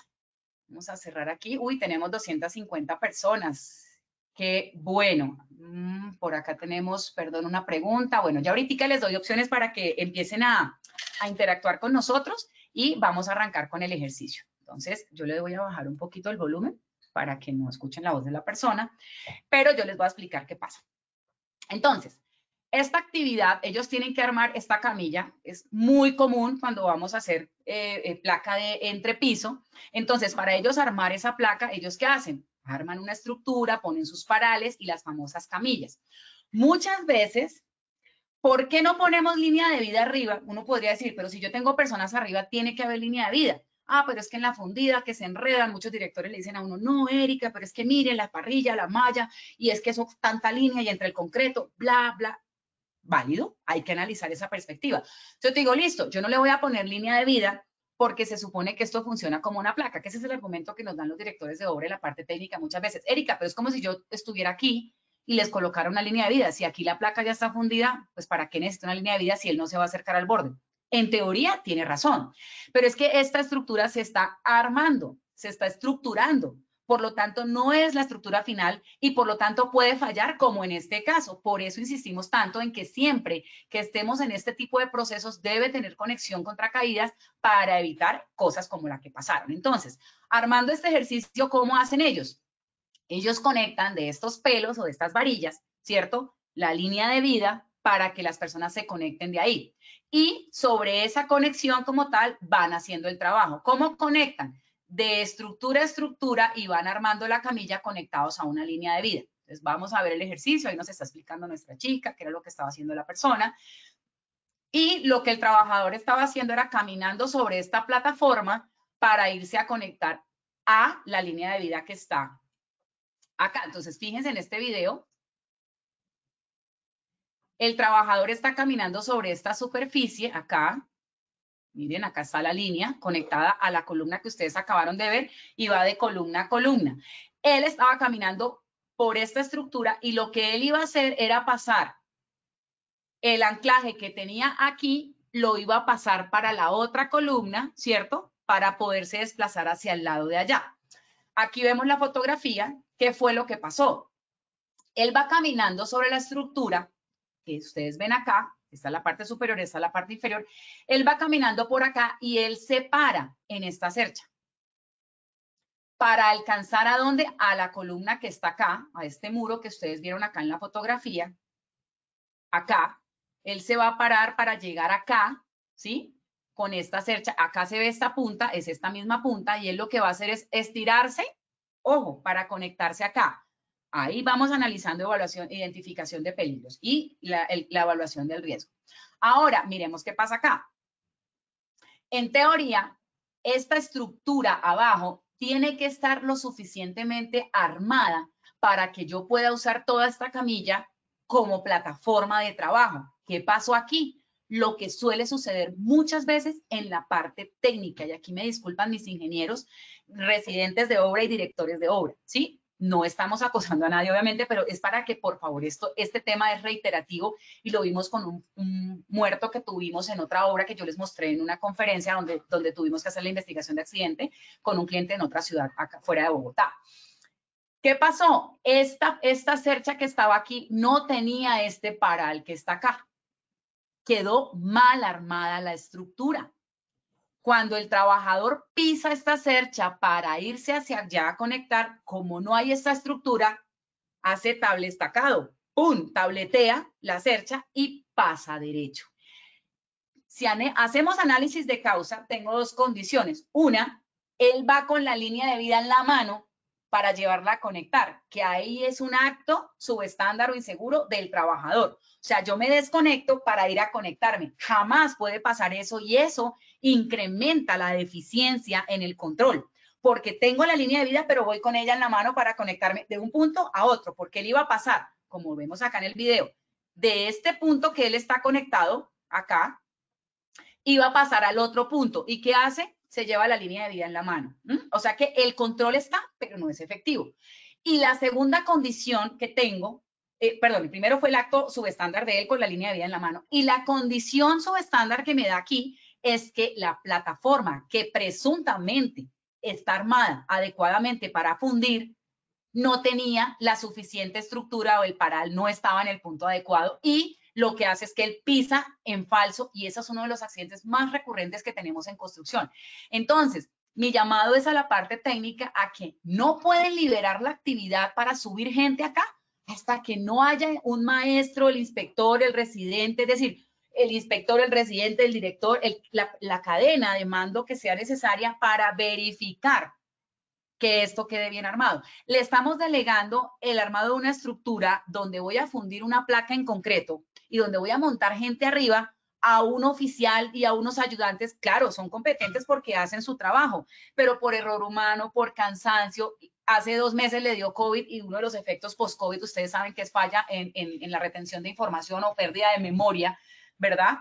C: vamos a cerrar aquí. Tenemos 250 personas. Qué bueno. Por acá tenemos, perdón, una pregunta. Bueno, ya ahorita les doy opciones para que empiecen a interactuar con nosotros y vamos a arrancar con el ejercicio. Entonces, yo les voy a bajar un poquito el volumen para que no escuchen la voz de la persona, pero yo les voy a explicar qué pasa. Entonces, esta actividad, ellos tienen que armar esta camilla, es muy común cuando vamos a hacer placa de entrepiso. Entonces, para ellos armar esa placa, ¿ellos qué hacen? Arman una estructura, ponen sus parales y las famosas camillas. Muchas veces, ¿por qué no ponemos línea de vida arriba? Uno podría decir, pero si yo tengo personas arriba, tiene que haber línea de vida. Pero es que en la fundida que se enredan, muchos directores le dicen a uno, no, Erika, pero es que miren la parrilla, la malla, y es que eso tanta línea y entre el concreto, bla, bla. Válido, hay que analizar esa perspectiva. Yo te digo, listo, yo no le voy a poner línea de vida porque se supone que esto funciona como una placa, que ese es el argumento que nos dan los directores de obra y la parte técnica muchas veces. Erika, pero es como si yo estuviera aquí y les colocara una línea de vida. Si aquí la placa ya está fundida, pues ¿para qué necesita una línea de vida si él no se va a acercar al borde? En teoría tiene razón, pero es que esta estructura se está armando, se está estructurando. Por lo tanto, no es la estructura final y por lo tanto puede fallar como en este caso. Por eso insistimos tanto en que siempre que estemos en este tipo de procesos debe tener conexión contra caídas para evitar cosas como la que pasaron. Entonces, armando este ejercicio, ¿cómo hacen ellos? Ellos conectan de estos pelos o de estas varillas, ¿cierto? La línea de vida para que las personas se conecten de ahí. Y sobre esa conexión como tal van haciendo el trabajo. ¿Cómo conectan? De estructura a estructura y van armando la camilla conectados a una línea de vida. Entonces vamos a ver el ejercicio, ahí nos está explicando nuestra chica qué era lo que estaba haciendo la persona. Y lo que el trabajador estaba haciendo era caminando sobre esta plataforma para irse a conectar a la línea de vida que está acá. Entonces fíjense en este video. El trabajador está caminando sobre esta superficie acá. Miren, acá está la línea conectada a la columna que ustedes acabaron de ver y va de columna a columna. Él estaba caminando por esta estructura y lo que él iba a hacer era pasar el anclaje que tenía aquí, lo iba a pasar para la otra columna, ¿cierto? Para poderse desplazar hacia el lado de allá. Aquí vemos la fotografía. ¿Qué fue lo que pasó? Él va caminando sobre la estructura que ustedes ven acá. Esta es la parte superior, esta es la parte inferior. Él va caminando por acá y él se para en esta cercha. Para alcanzar ¿a dónde? A la columna que está acá, a este muro que ustedes vieron acá en la fotografía. Acá. Él se va a parar para llegar acá, ¿sí? Con esta cercha. Acá se ve esta punta, es esta misma punta, y él lo que va a hacer es estirarse, ojo, para conectarse acá. Ahí vamos analizando evaluación, identificación de peligros y la evaluación del riesgo. Ahora, miremos qué pasa acá. En teoría, esta estructura abajo tiene que estar lo suficientemente armada para que yo pueda usar toda esta camilla como plataforma de trabajo. ¿Qué pasó aquí? Lo que suele suceder muchas veces en la parte técnica, y aquí me disculpan mis ingenieros, residentes de obra y directores de obra, ¿sí? No estamos acosando a nadie, obviamente, pero es para que, por favor, este tema es reiterativo y lo vimos con un muerto que tuvimos en otra obra que yo les mostré en una conferencia donde tuvimos que hacer la investigación de accidente con un cliente en otra ciudad, acá fuera de Bogotá. ¿Qué pasó? Esta cercha que estaba aquí no tenía este paral que está acá. Quedó mal armada la estructura. Cuando el trabajador pisa esta cercha para irse hacia allá a conectar, como no hay esta estructura, hace tablestacado, ¡pum! Tabletea la cercha y pasa derecho. Si hacemos análisis de causa, tengo dos condiciones. Una, él va con la línea de vida en la mano para llevarla a conectar, que ahí es un acto subestándar o inseguro del trabajador. O sea, yo me desconecto para ir a conectarme. Jamás puede pasar eso y eso incrementa la deficiencia en el control, porque tengo la línea de vida, pero voy con ella en la mano para conectarme de un punto a otro, porque él iba a pasar, como vemos acá en el video, de este punto que él está conectado, acá, iba a pasar al otro punto. ¿Y qué hace? Se lleva la línea de vida en la mano. O sea que el control está, pero no es efectivo. Y la segunda condición que tengo, perdón, el primero fue el acto subestándar de él con la línea de vida en la mano. Y la condición subestándar que me da aquí es que la plataforma que presuntamente está armada adecuadamente para fundir, no tenía la suficiente estructura o el paral no estaba en el punto adecuado y lo que hace es que él pisa en falso y ese es uno de los accidentes más recurrentes que tenemos en construcción. Entonces, mi llamado es a la parte técnica a que no pueden liberar la actividad para subir gente acá hasta que no haya un maestro, el inspector, el residente, es decir, el inspector, el residente, el director, la cadena de mando que sea necesaria para verificar que esto quede bien armado. Le estamos delegando el armado de una estructura donde voy a fundir una placa en concreto y donde voy a montar gente arriba a un oficial y a unos ayudantes. Claro, son competentes porque hacen su trabajo, pero por error humano, por cansancio. Hace 2 meses le dio COVID y uno de los efectos post-COVID, ustedes saben que es falla en la retención de información o pérdida de memoria, ¿verdad?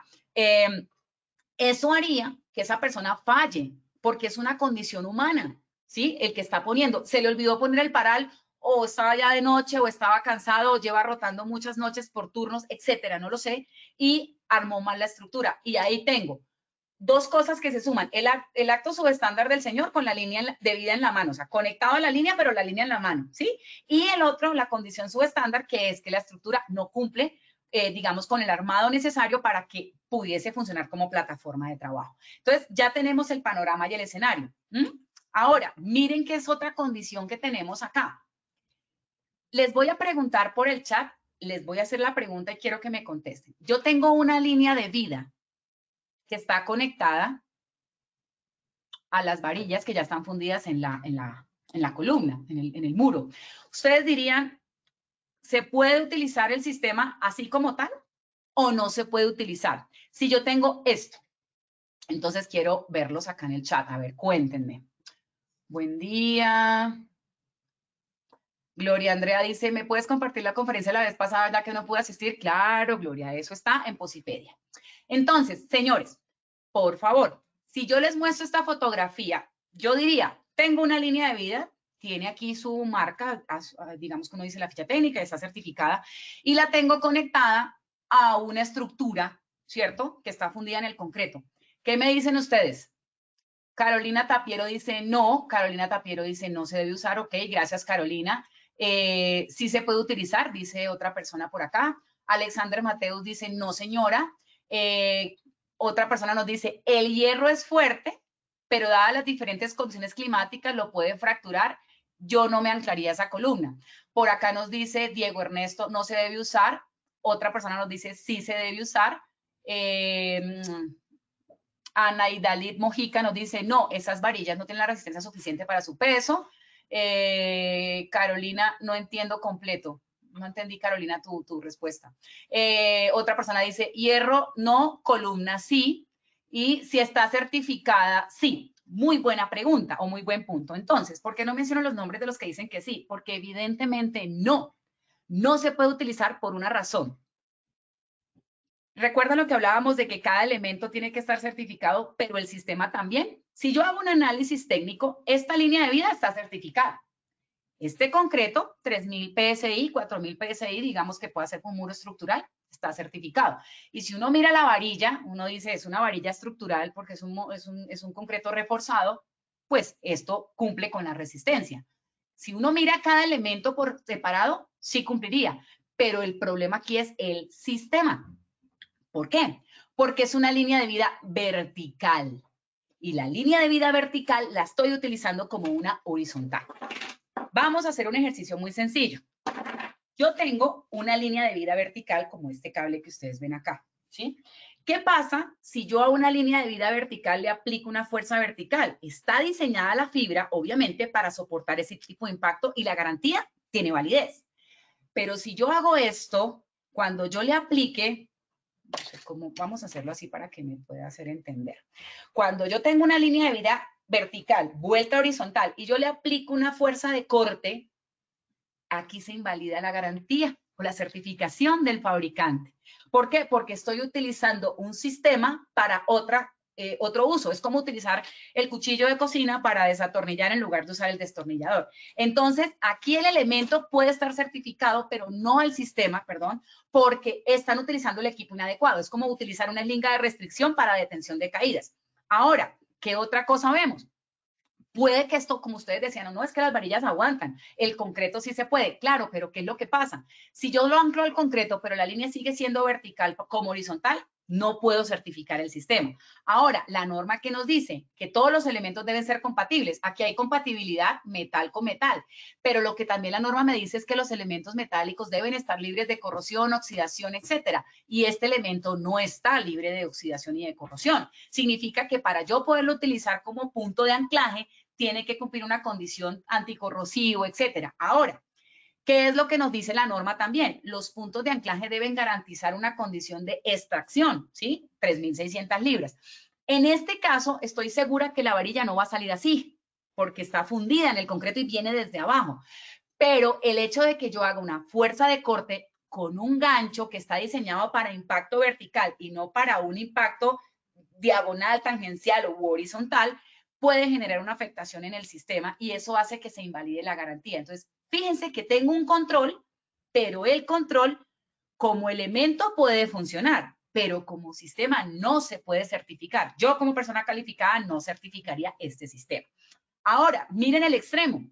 C: Eso haría que esa persona falle porque es una condición humana. ¿Sí? El que está poniendo, se le olvidó poner el paral o estaba ya de noche o estaba cansado o lleva rotando muchas noches por turnos, etcétera, no lo sé, y armó mal la estructura. Y ahí tengo 2 cosas que se suman, el acto subestándar del señor con la línea de vida en la mano, o sea, conectado a la línea, pero la línea en la mano, ¿sí? Y el otro, la condición subestándar, que es que la estructura no cumple, digamos, con el armado necesario para que pudiese funcionar como plataforma de trabajo. Entonces, ya tenemos el panorama y el escenario. Ahora, miren qué es otra condición que tenemos acá. Les voy a preguntar por el chat les voy a hacer la pregunta y quiero que me contesten. Yo tengo una línea de vida que está conectada a las varillas que ya están fundidas en la columna, en el muro. Ustedes dirían, ¿se puede utilizar el sistema así como tal o no se puede utilizar? Si yo tengo esto, entonces quiero verlos acá en el chat. A ver, cuéntenme. Buen día. Gloria Andrea dice, ¿me puedes compartir la conferencia la vez pasada ya que no pude asistir? Claro, Gloria, eso está en Posipedia. Entonces, señores, por favor, si yo les muestro esta fotografía, yo diría, tengo una línea de vida, tiene aquí su marca, digamos que uno dice la ficha técnica, está certificada, y la tengo conectada a una estructura, ¿cierto? Que está fundida en el concreto. ¿Qué me dicen ustedes? Carolina Tapiero dice no, Carolina Tapiero dice no se debe usar, ok, gracias Carolina. Sí se puede utilizar, dice otra persona por acá. Alexander Mateus dice no señora. Otra persona nos dice el hierro es fuerte, pero dadas las diferentes condiciones climáticas lo puede fracturar. Yo no me anclaría a esa columna. Por acá nos dice Diego Ernesto no se debe usar. Otra persona nos dice sí se debe usar. Ana Idalit Mojica nos dice, no, esas varillas no tienen la resistencia suficiente para su peso. Carolina, no entiendo completo. No entendí, Carolina, tu respuesta. Otra persona dice, hierro no, columna sí. Y si está certificada, sí. Muy buena pregunta o muy buen punto. Entonces, ¿por qué no menciono los nombres de los que dicen que sí? Porque evidentemente no. No se puede utilizar por una razón. Recuerda lo que hablábamos de que cada elemento tiene que estar certificado, pero el sistema también. Si yo hago un análisis técnico, esta línea de vida está certificada. Este concreto, 3000 PSI, 4000 PSI, digamos que puede ser un muro estructural, está certificado. Y si uno mira la varilla, uno dice es una varilla estructural porque es un concreto reforzado, pues esto cumple con la resistencia. Si uno mira cada elemento por separado, sí cumpliría, pero el problema aquí es el sistema. ¿Por qué? Porque es una línea de vida vertical. Y la línea de vida vertical la estoy utilizando como una horizontal. Vamos a hacer un ejercicio muy sencillo. Yo tengo una línea de vida vertical como este cable que ustedes ven acá, ¿sí? ¿Qué pasa si yo a una línea de vida vertical le aplico una fuerza vertical? Está diseñada la fibra, obviamente, para soportar ese tipo de impacto y la garantía tiene validez. Pero si yo hago esto, cuando yo le aplique, no sé cómo, vamos a hacerlo así para que me pueda hacer entender. Cuando yo tengo una línea de vida vertical, vuelta horizontal, y yo le aplico una fuerza de corte, aquí se invalida la garantía o la certificación del fabricante. ¿Por qué? Porque estoy utilizando un sistema para otro uso. Es como utilizar el cuchillo de cocina para desatornillar en lugar de usar el destornillador. Entonces, aquí el elemento puede estar certificado, pero no el sistema, perdón, porque están utilizando el equipo inadecuado. Es como utilizar una eslinga de restricción para detención de caídas. Ahora, ¿qué otra cosa vemos? Puede que esto, como ustedes decían, no es que las varillas aguantan, el concreto sí se puede, claro, pero ¿qué es lo que pasa? Si yo lo anclo al concreto, pero la línea sigue siendo vertical como horizontal, no puedo certificar el sistema. Ahora, la norma que nos dice que todos los elementos deben ser compatibles, aquí hay compatibilidad metal con metal, pero lo que también la norma me dice es que los elementos metálicos deben estar libres de corrosión, oxidación, etcétera, y este elemento no está libre de oxidación y de corrosión. Significa que para yo poderlo utilizar como punto de anclaje, tiene que cumplir una condición anticorrosivo, etcétera. Ahora, ¿qué es lo que nos dice la norma también? Los puntos de anclaje deben garantizar una condición de extracción, ¿sí? 3.600 libras. En este caso, estoy segura que la varilla no va a salir así, porque está fundida en el concreto y viene desde abajo. Pero el hecho de que yo haga una fuerza de corte con un gancho que está diseñado para impacto vertical y no para un impacto diagonal, tangencial u horizontal, puede generar una afectación en el sistema y eso hace que se invalide la garantía. Entonces, fíjense que tengo un control, pero el control como elemento puede funcionar, pero como sistema no se puede certificar. Yo como persona calificada no certificaría este sistema. Ahora, miren el extremo.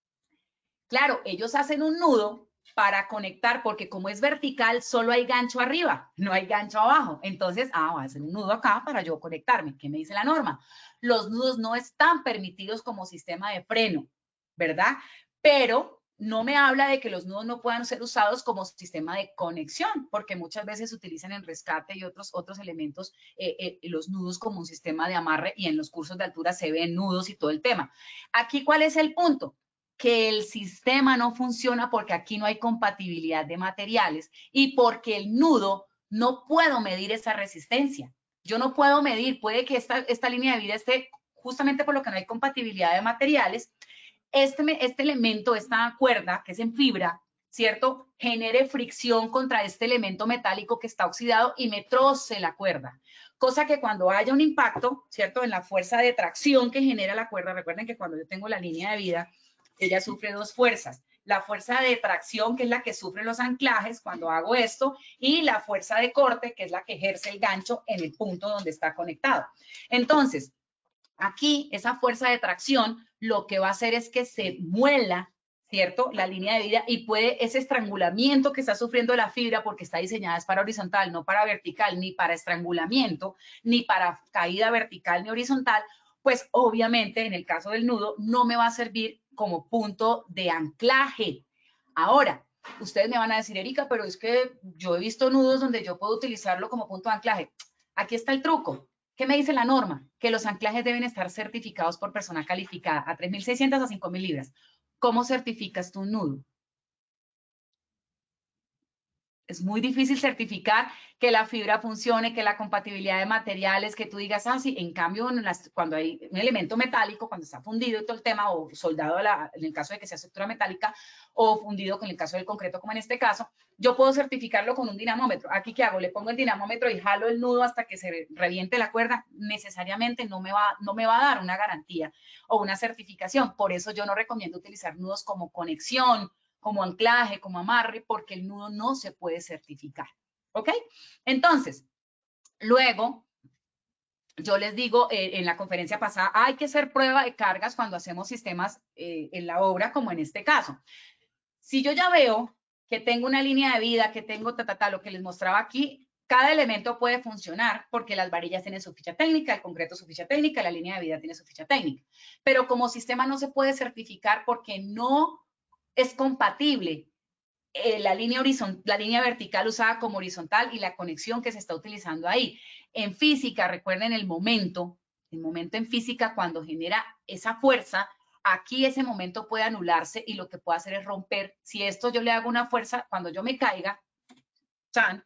C: Claro, ellos hacen un nudo para conectar, porque como es vertical, solo hay gancho arriba, no hay gancho abajo. Entonces, voy a hacer un nudo acá para yo conectarme. ¿Qué me dice la norma? Los nudos no están permitidos como sistema de freno, ¿verdad? Pero no me habla de que los nudos no puedan ser usados como sistema de conexión, porque muchas veces se utilizan en rescate y otros elementos, los nudos como un sistema de amarre, y en los cursos de altura se ven nudos y todo el tema. Aquí, ¿cuál es el punto? Que el sistema no funciona porque aquí no hay compatibilidad de materiales y porque el nudo no puedo medir esa resistencia. Yo no puedo medir, puede que esta línea de vida esté justamente por lo que no hay compatibilidad de materiales. Este elemento, esta cuerda que es en fibra, ¿cierto? Genere fricción contra este elemento metálico que está oxidado y me troce la cuerda. Cosa que cuando haya un impacto, ¿cierto? En la fuerza de tracción que genera la cuerda, recuerden que cuando yo tengo la línea de vida, ella sufre dos fuerzas. La fuerza de tracción, que es la que sufren los anclajes cuando hago esto, y la fuerza de corte, que es la que ejerce el gancho en el punto donde está conectado. Entonces, aquí esa fuerza de tracción lo que va a hacer es que se muela, ¿cierto? La línea de vida, y puede ese estrangulamiento que está sufriendo la fibra, porque está diseñada es para horizontal, no para vertical, ni para estrangulamiento, ni para caída vertical ni horizontal, pues obviamente en el caso del nudo no me va a servir como punto de anclaje. Ahora, ustedes me van a decir, Erika, pero es que yo he visto nudos donde yo puedo utilizarlo como punto de anclaje. Aquí está el truco. ¿Qué me dice la norma? Que los anclajes deben estar certificados por persona calificada a 3.600 a 5.000 libras. ¿Cómo certificas tu nudo? Es muy difícil certificar que la fibra funcione, que la compatibilidad de materiales, que tú digas, ah, sí, en cambio, cuando hay un elemento metálico, cuando está fundido y todo el tema, o soldado en el caso de que sea estructura metálica, o fundido con el caso del concreto, como en este caso, yo puedo certificarlo con un dinamómetro. ¿Aquí qué hago? Le pongo el dinamómetro y jalo el nudo hasta que se reviente la cuerda. Necesariamente no me va a dar una garantía o una certificación. Por eso yo no recomiendo utilizar nudos como conexión, como anclaje, como amarre, porque el nudo no se puede certificar. ¿Ok? Entonces, luego, yo les digo, en la conferencia pasada, hay que hacer prueba de cargas cuando hacemos sistemas en la obra, como en este caso. Si yo ya veo que tengo una línea de vida, que tengo lo que les mostraba aquí, cada elemento puede funcionar porque las varillas tienen su ficha técnica, el concreto su ficha técnica, la línea de vida tiene su ficha técnica. Pero como sistema no se puede certificar porque no es compatible la línea vertical usada como horizontal y la conexión que se está utilizando ahí. En física, recuerden el momento en física cuando genera esa fuerza, aquí ese momento puede anularse y lo que puede hacer es romper. Si esto yo le hago una fuerza, cuando yo me caiga, chan,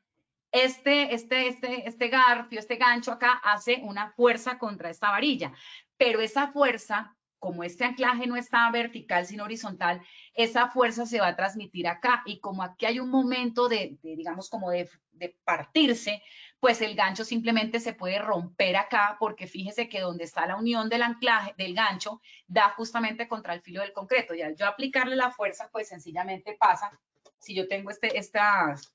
C: este garfio, este gancho acá hace una fuerza contra esta varilla, pero esa fuerza, como este anclaje no está vertical sino horizontal, esa fuerza se va a transmitir acá, y como aquí hay un momento digamos, como de partirse, pues el gancho simplemente se puede romper acá, porque fíjese que donde está la unión del anclaje, del gancho, da justamente contra el filo del concreto, y al yo aplicarle la fuerza, pues sencillamente pasa, si yo tengo estas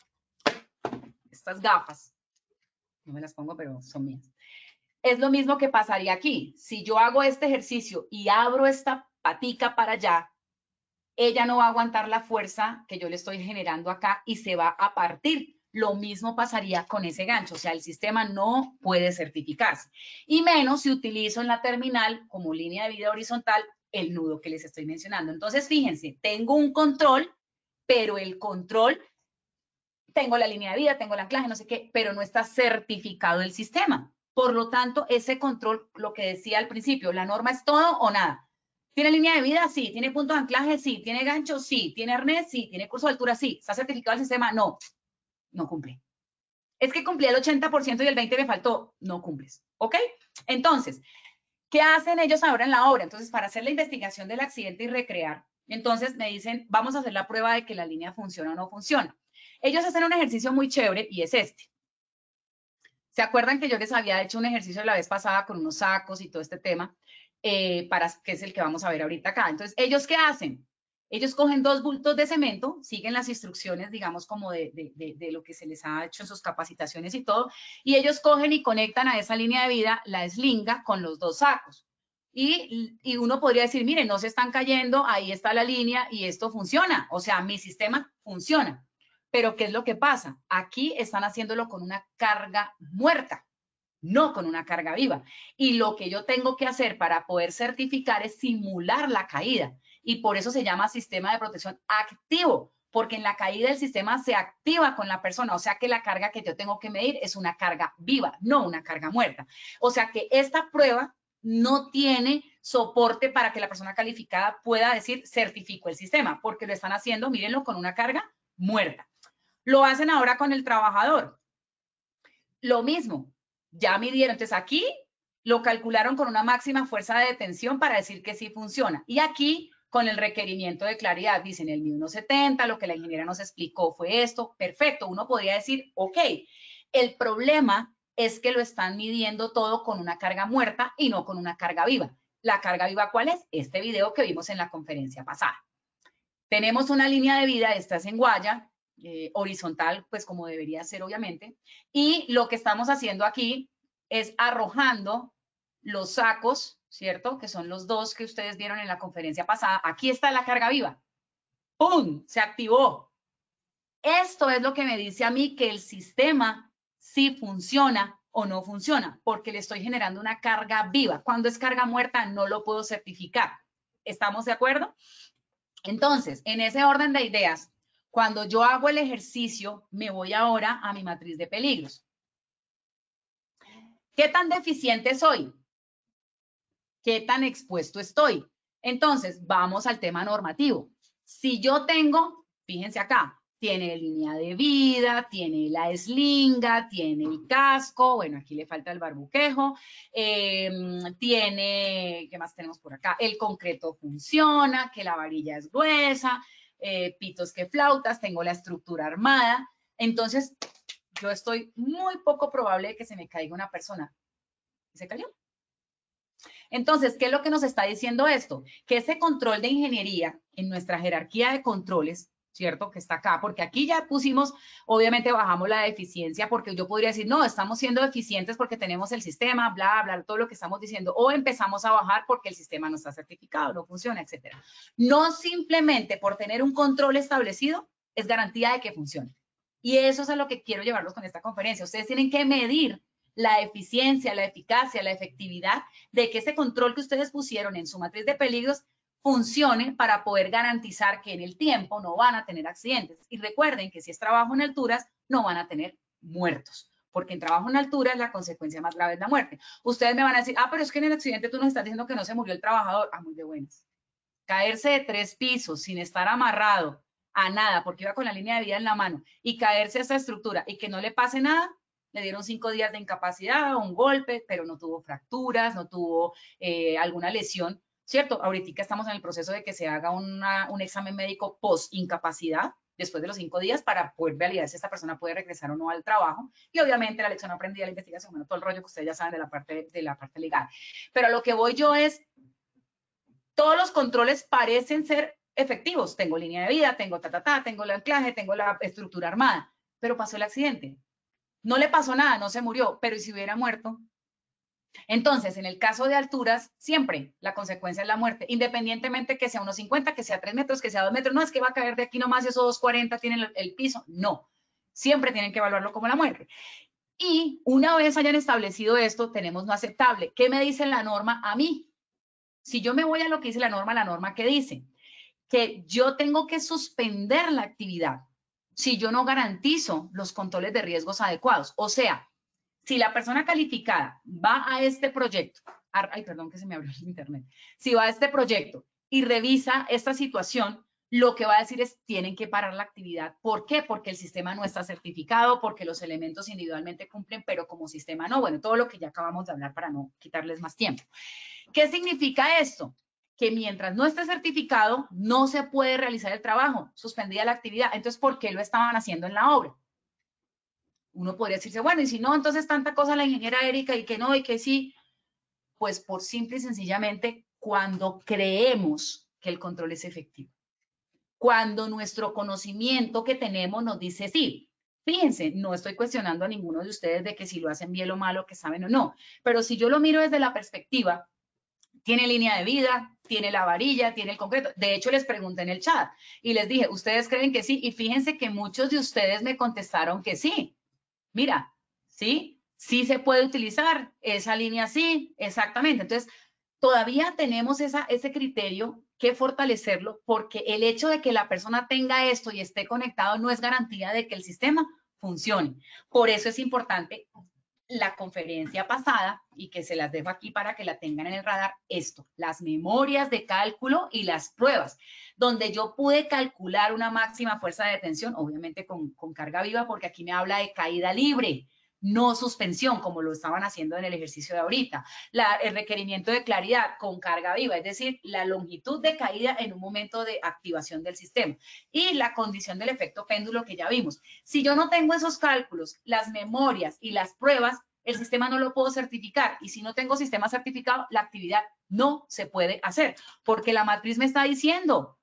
C: gafas, no me las pongo, pero son mías. Es lo mismo que pasaría aquí. Si yo hago este ejercicio y abro esta patica para allá, ella no va a aguantar la fuerza que yo le estoy generando acá y se va a partir. Lo mismo pasaría con ese gancho, o sea, el sistema no puede certificarse. Y menos si utilizo en la terminal como línea de vida horizontal el nudo que les estoy mencionando. Entonces, fíjense, tengo un control, pero el control, tengo la línea de vida, tengo el anclaje, no sé qué, pero no está certificado el sistema. Por lo tanto, ese control, lo que decía al principio, la norma es todo o nada. ¿Tiene línea de vida? Sí. ¿Tiene punto de anclaje? Sí. ¿Tiene gancho? Sí. ¿Tiene arnés? Sí. ¿Tiene curso de altura? Sí. ¿Está certificado el sistema? No. No cumple. Es que cumplí el 80% y el 20% me faltó. No cumples. ¿Ok? Entonces, ¿qué hacen ellos ahora en la obra? Entonces, para hacer la investigación del accidente y recrear, entonces me dicen, vamos a hacer la prueba de que la línea funciona o no funciona. Ellos hacen un ejercicio muy chévere y es este. ¿Se acuerdan que yo les había hecho un ejercicio la vez pasada con unos sacos y todo este tema? Que es el que vamos a ver ahorita acá. Entonces, ¿ellos qué hacen? Ellos cogen 2 bultos de cemento, siguen las instrucciones, digamos, como de lo que se les ha hecho en sus capacitaciones y todo, y ellos cogen y conectan a esa línea de vida la eslinga con los 2 sacos. Y uno podría decir, miren, no se están cayendo, ahí está la línea y esto funciona. O sea, mi sistema funciona. Pero ¿qué es lo que pasa? Aquí están haciéndolo con una carga muerta. no con una carga viva. Y lo que yo tengo que hacer para poder certificar es simular la caída. Y por eso se llama sistema de protección activo, porque en la caída el sistema se activa con la persona. O sea que la carga que yo tengo que medir es una carga viva, no una carga muerta. O sea que esta prueba no tiene soporte para que la persona calificada pueda decir certifico el sistema, porque lo están haciendo, mírenlo, con una carga muerta. Lo hacen ahora con el trabajador. Lo mismo, ya midieron. Entonces aquí lo calcularon con una máxima fuerza de detención para decir que sí funciona. Y aquí con el requerimiento de claridad, dicen el 170, lo que la ingeniera nos explicó fue esto, perfecto. Uno podría decir, ok, el problema es que lo están midiendo todo con una carga muerta y no con una carga viva. ¿La carga viva cuál es? Este video que vimos en la conferencia pasada. Tenemos una línea de vida, esta es en guaya, horizontal, pues como debería ser obviamente, y lo que estamos haciendo aquí es arrojando los sacos, ¿cierto? Que son los dos que ustedes vieron en la conferencia pasada. Aquí está la carga viva. ¡Pum! Se activó. Esto es lo que me dice a mí que el sistema sí funciona o no funciona, porque le estoy generando una carga viva. Cuando es carga muerta no lo puedo certificar. ¿Estamos de acuerdo? Entonces, en ese orden de ideas, cuando yo hago el ejercicio, me voy ahora a mi matriz de peligros. ¿Qué tan deficiente soy? ¿Qué tan expuesto estoy? Entonces, vamos al tema normativo. Si yo tengo, fíjense acá, tiene línea de vida, tiene la eslinga, tiene el casco, bueno, aquí le falta el barbuquejo, tiene, ¿qué más tenemos por acá? El concreto funciona, que la varilla es gruesa, pitos que flautas, tengo la estructura armada. Entonces, yo estoy muy poco probable de que se me caiga una persona. ¿Se cayó? Entonces, ¿qué es lo que nos está diciendo esto? Que ese control de ingeniería en nuestra jerarquía de controles, ¿cierto? Que está acá, porque aquí ya pusimos, obviamente bajamos la eficiencia, porque yo podría decir, no, estamos siendo eficientes porque tenemos el sistema, bla, bla, todo lo que estamos diciendo, o empezamos a bajar porque el sistema no está certificado, no funciona, etcétera. No simplemente por tener un control establecido es garantía de que funcione. Y eso es a lo que quiero llevarlos con esta conferencia. Ustedes tienen que medir la eficiencia, la eficacia, la efectividad de que ese control que ustedes pusieron en su matriz de peligros funcione para poder garantizar que en el tiempo no van a tener accidentes. Y recuerden que si es trabajo en alturas, no van a tener muertos, porque en trabajo en alturas la consecuencia más grave es la muerte. Ustedes me van a decir, ah, pero es que en el accidente tú nos estás diciendo que no se murió el trabajador. Ah, muy de buenas. Caerse de 3 pisos sin estar amarrado a nada, porque iba con la línea de vida en la mano, y caerse a esa estructura y que no le pase nada, le dieron 5 días de incapacidad, un golpe, pero no tuvo fracturas, no tuvo alguna lesión, ¿cierto? Ahorita estamos en el proceso de que se haga un examen médico post-incapacidad, después de los 5 días, para poder validar si esta persona puede regresar o no al trabajo. Y obviamente la lección aprendida, la investigación, bueno, todo el rollo que ustedes ya saben de la parte legal. Pero a lo que voy yo es, todos los controles parecen ser efectivos. Tengo línea de vida, tengo tengo el anclaje, tengo la estructura armada, pero pasó el accidente. No le pasó nada, no se murió, pero ¿y si hubiera muerto? Entonces, en el caso de alturas, siempre la consecuencia es la muerte, independientemente que sea 1,50, que sea 3 metros, que sea 2 metros. No es que va a caer de aquí nomás y esos 2,40 tienen el piso. No, siempre tienen que evaluarlo como la muerte. Y una vez hayan establecido esto, tenemos no aceptable. ¿Qué me dice la norma a mí? Si yo me voy a lo que dice la norma ¿qué dice? Que yo tengo que suspender la actividad si yo no garantizo los controles de riesgos adecuados. O sea, si la persona calificada va a este proyecto, ay, perdón que se me abrió el internet, si va a este proyecto y revisa esta situación, lo que va a decir es, tienen que parar la actividad. ¿Por qué? Porque el sistema no está certificado, porque los elementos individualmente cumplen, pero como sistema no. Bueno, todo lo que ya acabamos de hablar para no quitarles más tiempo. ¿Qué significa esto? Que mientras no esté certificado, no se puede realizar el trabajo, suspendida la actividad. Entonces, ¿por qué lo estaban haciendo en la obra? Uno podría decirse, bueno, y si no, entonces tanta cosa la ingeniera Erika y que no, y que sí. Pues por simple y sencillamente, cuando creemos que el control es efectivo. Cuando nuestro conocimiento que tenemos nos dice sí. Fíjense, no estoy cuestionando a ninguno de ustedes de que si lo hacen bien o malo, que saben o no. Pero si yo lo miro desde la perspectiva, tiene línea de vida, tiene la varilla, tiene el concreto. De hecho, les pregunté en el chat y les dije, ¿ustedes creen que sí? Y fíjense que muchos de ustedes me contestaron que sí. Mira, ¿sí? Sí se puede utilizar esa línea, sí, exactamente. Entonces, todavía tenemos ese criterio que fortalecerlo, porque el hecho de que la persona tenga esto y esté conectado no es garantía de que el sistema funcione. Por eso es importante la conferencia pasada, y que se las dejo aquí para que la tengan en el radar, esto, las memorias de cálculo y las pruebas, donde yo pude calcular una máxima fuerza de tensión, obviamente con carga viva, porque aquí me habla de caída libre, no suspensión, como lo estaban haciendo en el ejercicio de ahorita. El requerimiento de claridad con carga viva, es decir, la longitud de caída en un momento de activación del sistema. Y la condición del efecto péndulo que ya vimos. Si yo no tengo esos cálculos, las memorias y las pruebas, el sistema no lo puedo certificar. Y si no tengo sistema certificado, la actividad no se puede hacer. Porque la matriz me está diciendo,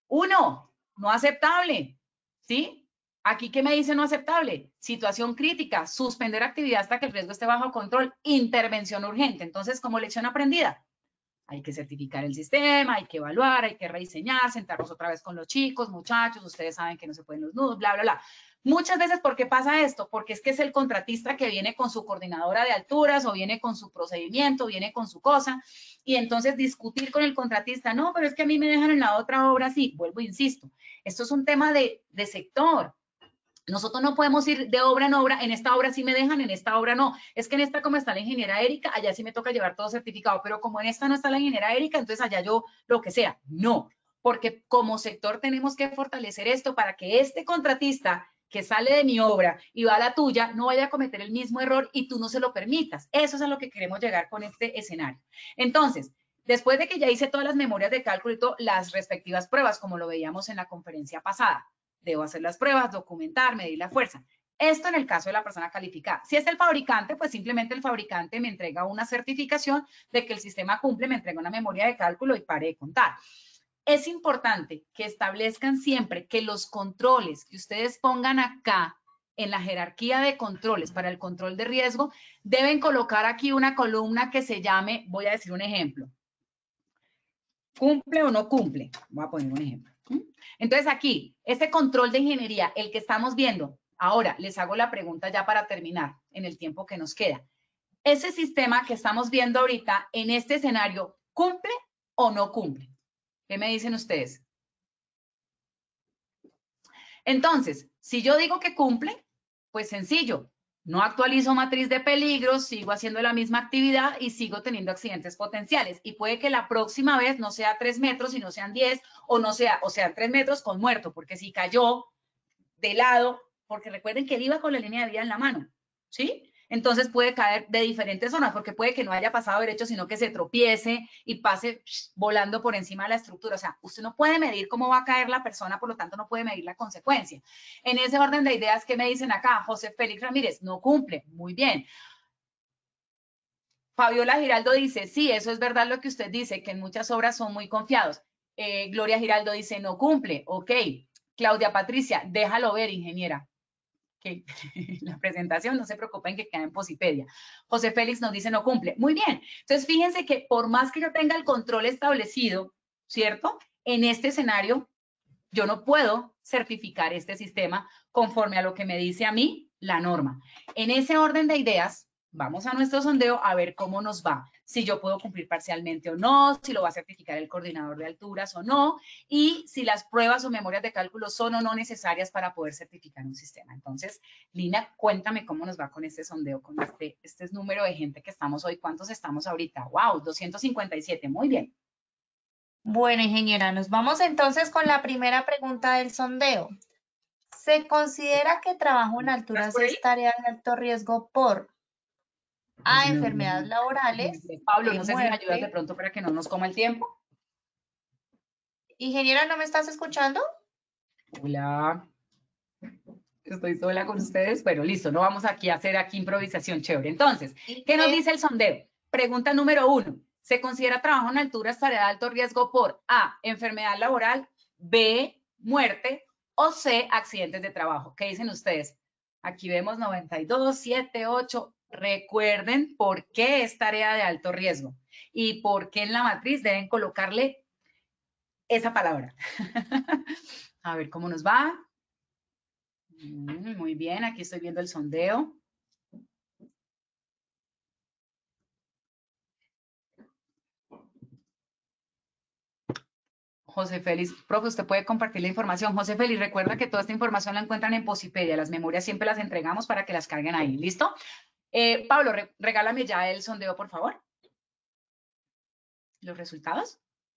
C: 1, no aceptable, ¿sí? Aquí, ¿qué me dice no aceptable? Situación crítica, suspender actividad hasta que el riesgo esté bajo control, intervención urgente. Entonces, como lección aprendida, hay que certificar el sistema, hay que evaluar, hay que rediseñar, sentarnos otra vez con los chicos, muchachos, ustedes saben que no se pueden los nudos, bla, bla, bla. Muchas veces, ¿por qué pasa esto? Porque es que es el contratista que viene con su coordinadora de alturas o viene con su procedimiento, viene con su cosa, y entonces discutir con el contratista, no, pero es que a mí me dejan en la otra obra así. Vuelvo, insisto, esto es un tema de sector. Nosotros no podemos ir de obra en esta obra sí me dejan, en esta obra no. Es que en esta como está la ingeniera Erika, allá sí me toca llevar todo certificado, pero como en esta no está la ingeniera Erika, entonces allá yo lo que sea. No, porque como sector tenemos que fortalecer esto para que este contratista que sale de mi obra y va a la tuya no vaya a cometer el mismo error y tú no se lo permitas. Eso es a lo que queremos llegar con este escenario. Entonces, después de que ya hice todas las memorias de cálculo y todas las respectivas pruebas, como lo veíamos en la conferencia pasada, debo hacer las pruebas, documentar, medir la fuerza. Esto en el caso de la persona calificada. Si es el fabricante, pues simplemente el fabricante me entrega una certificación de que el sistema cumple, me entrega una memoria de cálculo y pare de contar. Es importante que establezcan siempre que los controles que ustedes pongan acá en la jerarquía de controles para el control de riesgo, deben colocar aquí una columna que se llame, voy a decir un ejemplo, ¿cumple o no cumple? Voy a poner un ejemplo. Entonces aquí, este control de ingeniería, el que estamos viendo, ahora les hago la pregunta ya para terminar en el tiempo que nos queda. Ese sistema que estamos viendo ahorita en este escenario, ¿cumple o no cumple? ¿Qué me dicen ustedes? Entonces, si yo digo que cumple, pues sencillo, no actualizo matriz de peligros, sigo haciendo la misma actividad y sigo teniendo accidentes potenciales. Y puede que la próxima vez no sea 3 metros, sino sean 10, o sean 3 metros con muerto, porque si cayó de lado, porque recuerden que él iba con la línea de vida en la mano, ¿sí? Entonces puede caer de diferentes zonas, porque puede que no haya pasado derecho, sino que se tropiece y pase volando por encima de la estructura. O sea, usted no puede medir cómo va a caer la persona, por lo tanto no puede medir la consecuencia. En ese orden de ideas, ¿qué me dicen acá? José Félix Ramírez, no cumple. Muy bien. Fabiola Giraldo dice, sí, eso es verdad lo que usted dice, que en muchas obras son muy confiados. Gloria Giraldo dice, no cumple. Ok. Claudia Patricia, déjalo ver, ingeniera. Que la presentación, no se preocupen que queda en Posipedia. José Félix nos dice no cumple. Muy bien. Entonces, fíjense que por más que yo tenga el control establecido, ¿cierto? En este escenario, yo no puedo certificar este sistema conforme a lo que me dice a mí la norma. En ese orden de ideas, vamos a nuestro sondeo a ver cómo nos va. Si yo puedo cumplir parcialmente o no, si lo va a certificar el coordinador de alturas o no, y si las pruebas o memorias de cálculo son o no necesarias para poder certificar un sistema. Entonces, Lina, cuéntame cómo nos va con este sondeo, con este número de gente que estamos hoy. ¿Cuántos estamos ahorita? ¡Wow! 257. Muy bien.
B: Bueno, ingeniera, nos vamos entonces con la primera pregunta del sondeo. ¿Se considera que trabajo en alturas es tarea de alto riesgo por A, enfermedades laborales,
C: Pablo,
B: B,
C: no sé si me ayudas de
B: muerte?
C: pronto para que no nos coma el tiempo.
B: Ingeniera, ¿no me estás escuchando?
C: Hola, estoy sola con ustedes. Bueno, listo, no vamos aquí a hacer improvisación chévere. Entonces, ¿qué nos dice el sondeo? Pregunta número 1. ¿Se considera trabajo en alturas tarea de alto riesgo por A, enfermedad laboral, B, muerte o C, accidentes de trabajo? ¿Qué dicen ustedes? Aquí vemos 92, 7, 8. Recuerden por qué es tarea de alto riesgo y por qué en la matriz deben colocarle esa palabra. A ver cómo nos va. Muy bien, aquí estoy viendo el sondeo. José Félix, profe, usted puede compartir la información. José Félix, recuerda que toda esta información la encuentran en Posipedia. Las memorias siempre las entregamos para que las carguen ahí. ¿Listo? Pablo, regálame ya el sondeo, por favor. ¿Los resultados?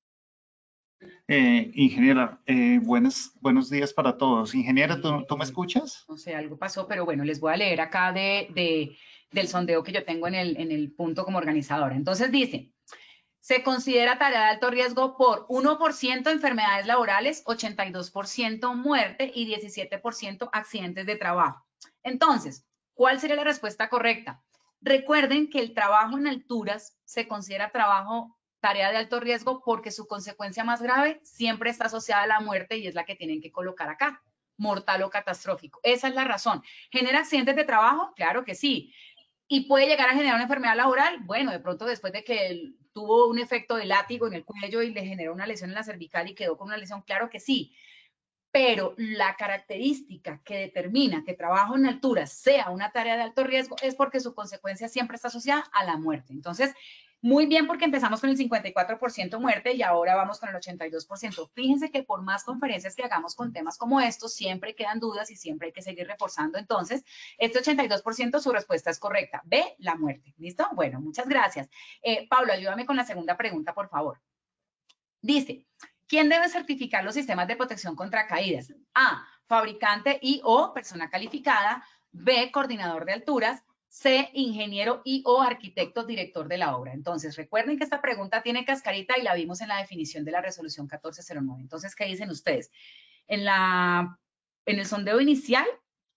D: Ingeniera, buenos días para todos. Ingeniera, ¿tú me escuchas?
C: No sé, algo pasó, pero bueno, les voy a leer acá del sondeo que yo tengo en el punto como organizadora. Entonces dice, se considera tarea de alto riesgo por 1% enfermedades laborales, 82% muerte y 17% accidentes de trabajo. Entonces, ¿cuál sería la respuesta correcta? Recuerden que el trabajo en alturas se considera tarea de alto riesgo porque su consecuencia más grave siempre está asociada a la muerte y es la que tienen que colocar acá, mortal o catastrófico. Esa es la razón. ¿Genera accidentes de trabajo? Claro que sí. ¿Y puede llegar a generar una enfermedad laboral? Bueno, de pronto después de que él tuvo un efecto de látigo en el cuello y le generó una lesión en la cervical y quedó con una lesión, claro que sí. Pero la característica que determina que trabajo en altura sea una tarea de alto riesgo es porque su consecuencia siempre está asociada a la muerte. Entonces, muy bien porque empezamos con el 54% muerte y ahora vamos con el 82%. Fíjense que por más conferencias que hagamos con temas como estos, siempre quedan dudas y siempre hay que seguir reforzando. Entonces, este 82% su respuesta es correcta. B, la muerte. ¿Listo? Bueno, muchas gracias. Pablo, ayúdame con la segunda pregunta, por favor. Dice, ¿quién debe certificar los sistemas de protección contra caídas? A, fabricante y o persona calificada. B, coordinador de alturas. C, ingeniero y o arquitecto director de la obra. Entonces, recuerden que esta pregunta tiene cascarita y la vimos en la definición de la resolución 1409. Entonces, ¿qué dicen ustedes? En el sondeo inicial,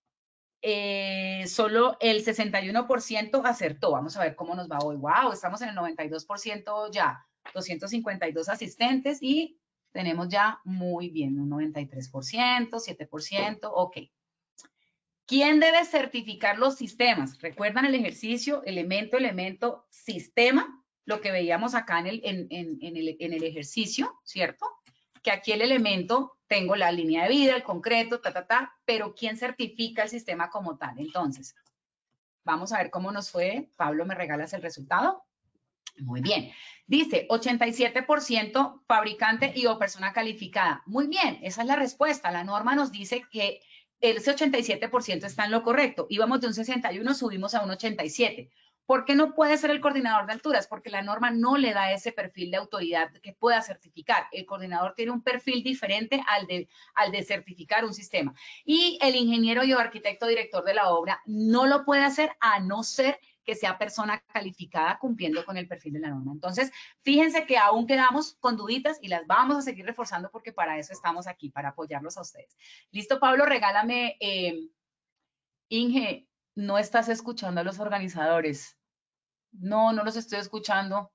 C: solo el 61% acertó. Vamos a ver cómo nos va hoy. ¡Wow! Estamos en el 92% ya. 252 asistentes y tenemos ya muy bien un 93%, 7%, ok. ¿Quién debe certificar los sistemas? ¿Recuerdan el ejercicio? Elemento, sistema, lo que veíamos acá en el ejercicio, ¿cierto? Que aquí el elemento, tengo la línea de vida, el concreto, pero ¿quién certifica el sistema como tal? Entonces, vamos a ver cómo nos fue. Pablo, ¿me regalas el resultado? Muy bien. Dice 87% fabricante y o persona calificada. Muy bien, esa es la respuesta. La norma nos dice que ese 87% está en lo correcto. Íbamos de un 61, subimos a un 87. ¿Por qué no puede ser el coordinador de alturas? Porque la norma no le da ese perfil de autoridad que pueda certificar. El coordinador tiene un perfil diferente al de certificar un sistema. Y el ingeniero y o arquitecto director de la obra no lo puede hacer a no ser que sea persona calificada cumpliendo con el perfil de la norma. Entonces, fíjense que aún quedamos con duditas y las vamos a seguir reforzando porque para eso estamos aquí, para apoyarlos a ustedes. Listo, Pablo, regálame, Inge, no estás escuchando a los organizadores. No los estoy escuchando.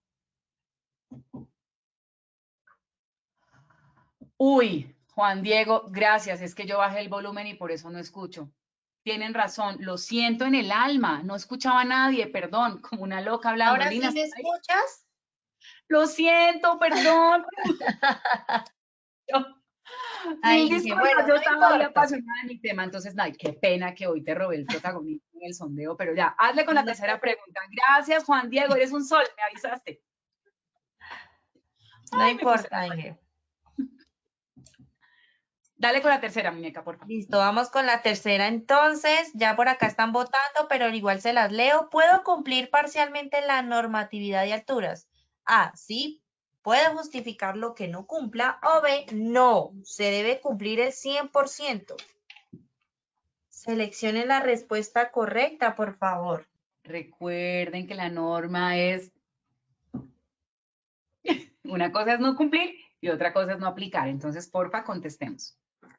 C: Uy, Juan Diego, gracias, es que yo bajé el volumen y por eso no escucho. Tienen razón, lo siento en el alma, no escuchaba a nadie, perdón, como una loca hablando.
B: ¿Ahora
C: Lina,
B: sí me escuchas?
C: lo siento, perdón.
B: Ay,
C: Disculpa,
B: bueno,
C: yo
B: no
C: estaba ahí
B: importa.
C: apasionada en mi tema, entonces, ay, qué pena que hoy te robé el protagonismo en el sondeo, pero ya, hazle con la
B: No,
C: tercera pregunta. Gracias, Juan Diego, eres un sol, me avisaste.
B: no
C: Ay, me puse
B: importa, Inge.
C: Dale con la tercera, muñeca, por favor.
B: Listo, vamos con la tercera entonces. Ya por acá están votando, pero igual se las leo. ¿Puedo cumplir parcialmente la normatividad de alturas? A, sí. ¿Puedo justificar lo que no cumpla? O B, no. Se debe cumplir el 100%. Seleccione la respuesta correcta, por favor.
C: Recuerden que la norma es, una cosa es no cumplir y otra cosa es no aplicar, entonces, porfa, contestemos.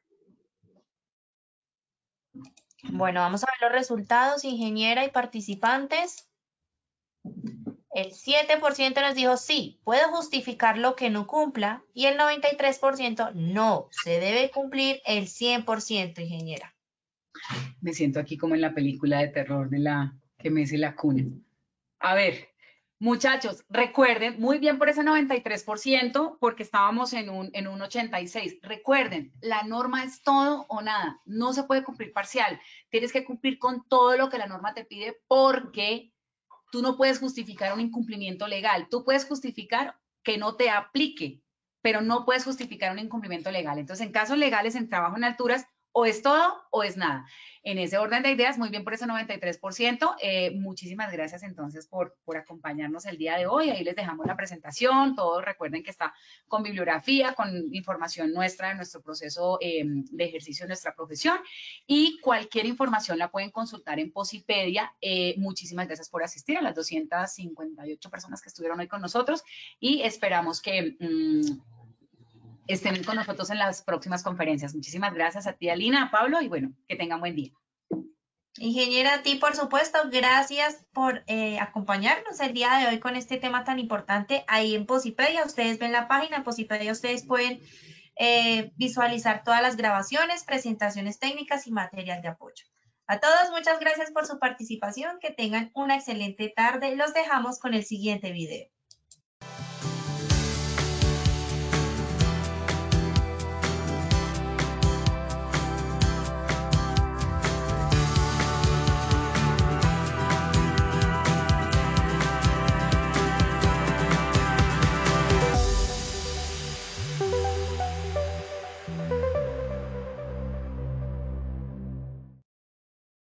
B: Bueno, vamos a ver los resultados, ingeniera y participantes. El 7% nos dijo sí, puedo justificar lo que no cumpla y el 93% no, se debe cumplir el 100%, ingeniera.
C: Me siento aquí como en la película de terror de la que mece la cuna. A ver, muchachos, recuerden, muy bien por ese 93%, porque estábamos en un 86%. Recuerden, la norma es todo o nada, no se puede cumplir parcial. Tienes que cumplir con todo lo que la norma te pide porque tú no puedes justificar un incumplimiento legal. Tú puedes justificar que no te aplique, pero no puedes justificar un incumplimiento legal. Entonces, en casos legales, en trabajo en alturas, o es todo o es nada. En ese orden de ideas, muy bien por ese 93%. Muchísimas gracias entonces por acompañarnos el día de hoy. Ahí les dejamos la presentación. Todos recuerden que está con bibliografía, con información nuestra de nuestro proceso de ejercicio de nuestra profesión. Y cualquier información la pueden consultar en Posipedia. Muchísimas gracias por asistir a las 258 personas que estuvieron hoy con nosotros y esperamos que estén con nosotros en las próximas conferencias. Muchísimas gracias a ti, Alina, a Pablo, y bueno, que tengan buen día.
B: Ingeniera, a ti, por supuesto, gracias por acompañarnos el día de hoy con este tema tan importante. Ahí en Posipedia, ustedes ven la página, en Posipedia ustedes pueden visualizar todas las grabaciones, presentaciones técnicas y material de apoyo. A todos, muchas gracias por su participación, que tengan una excelente tarde. Los dejamos con el siguiente video.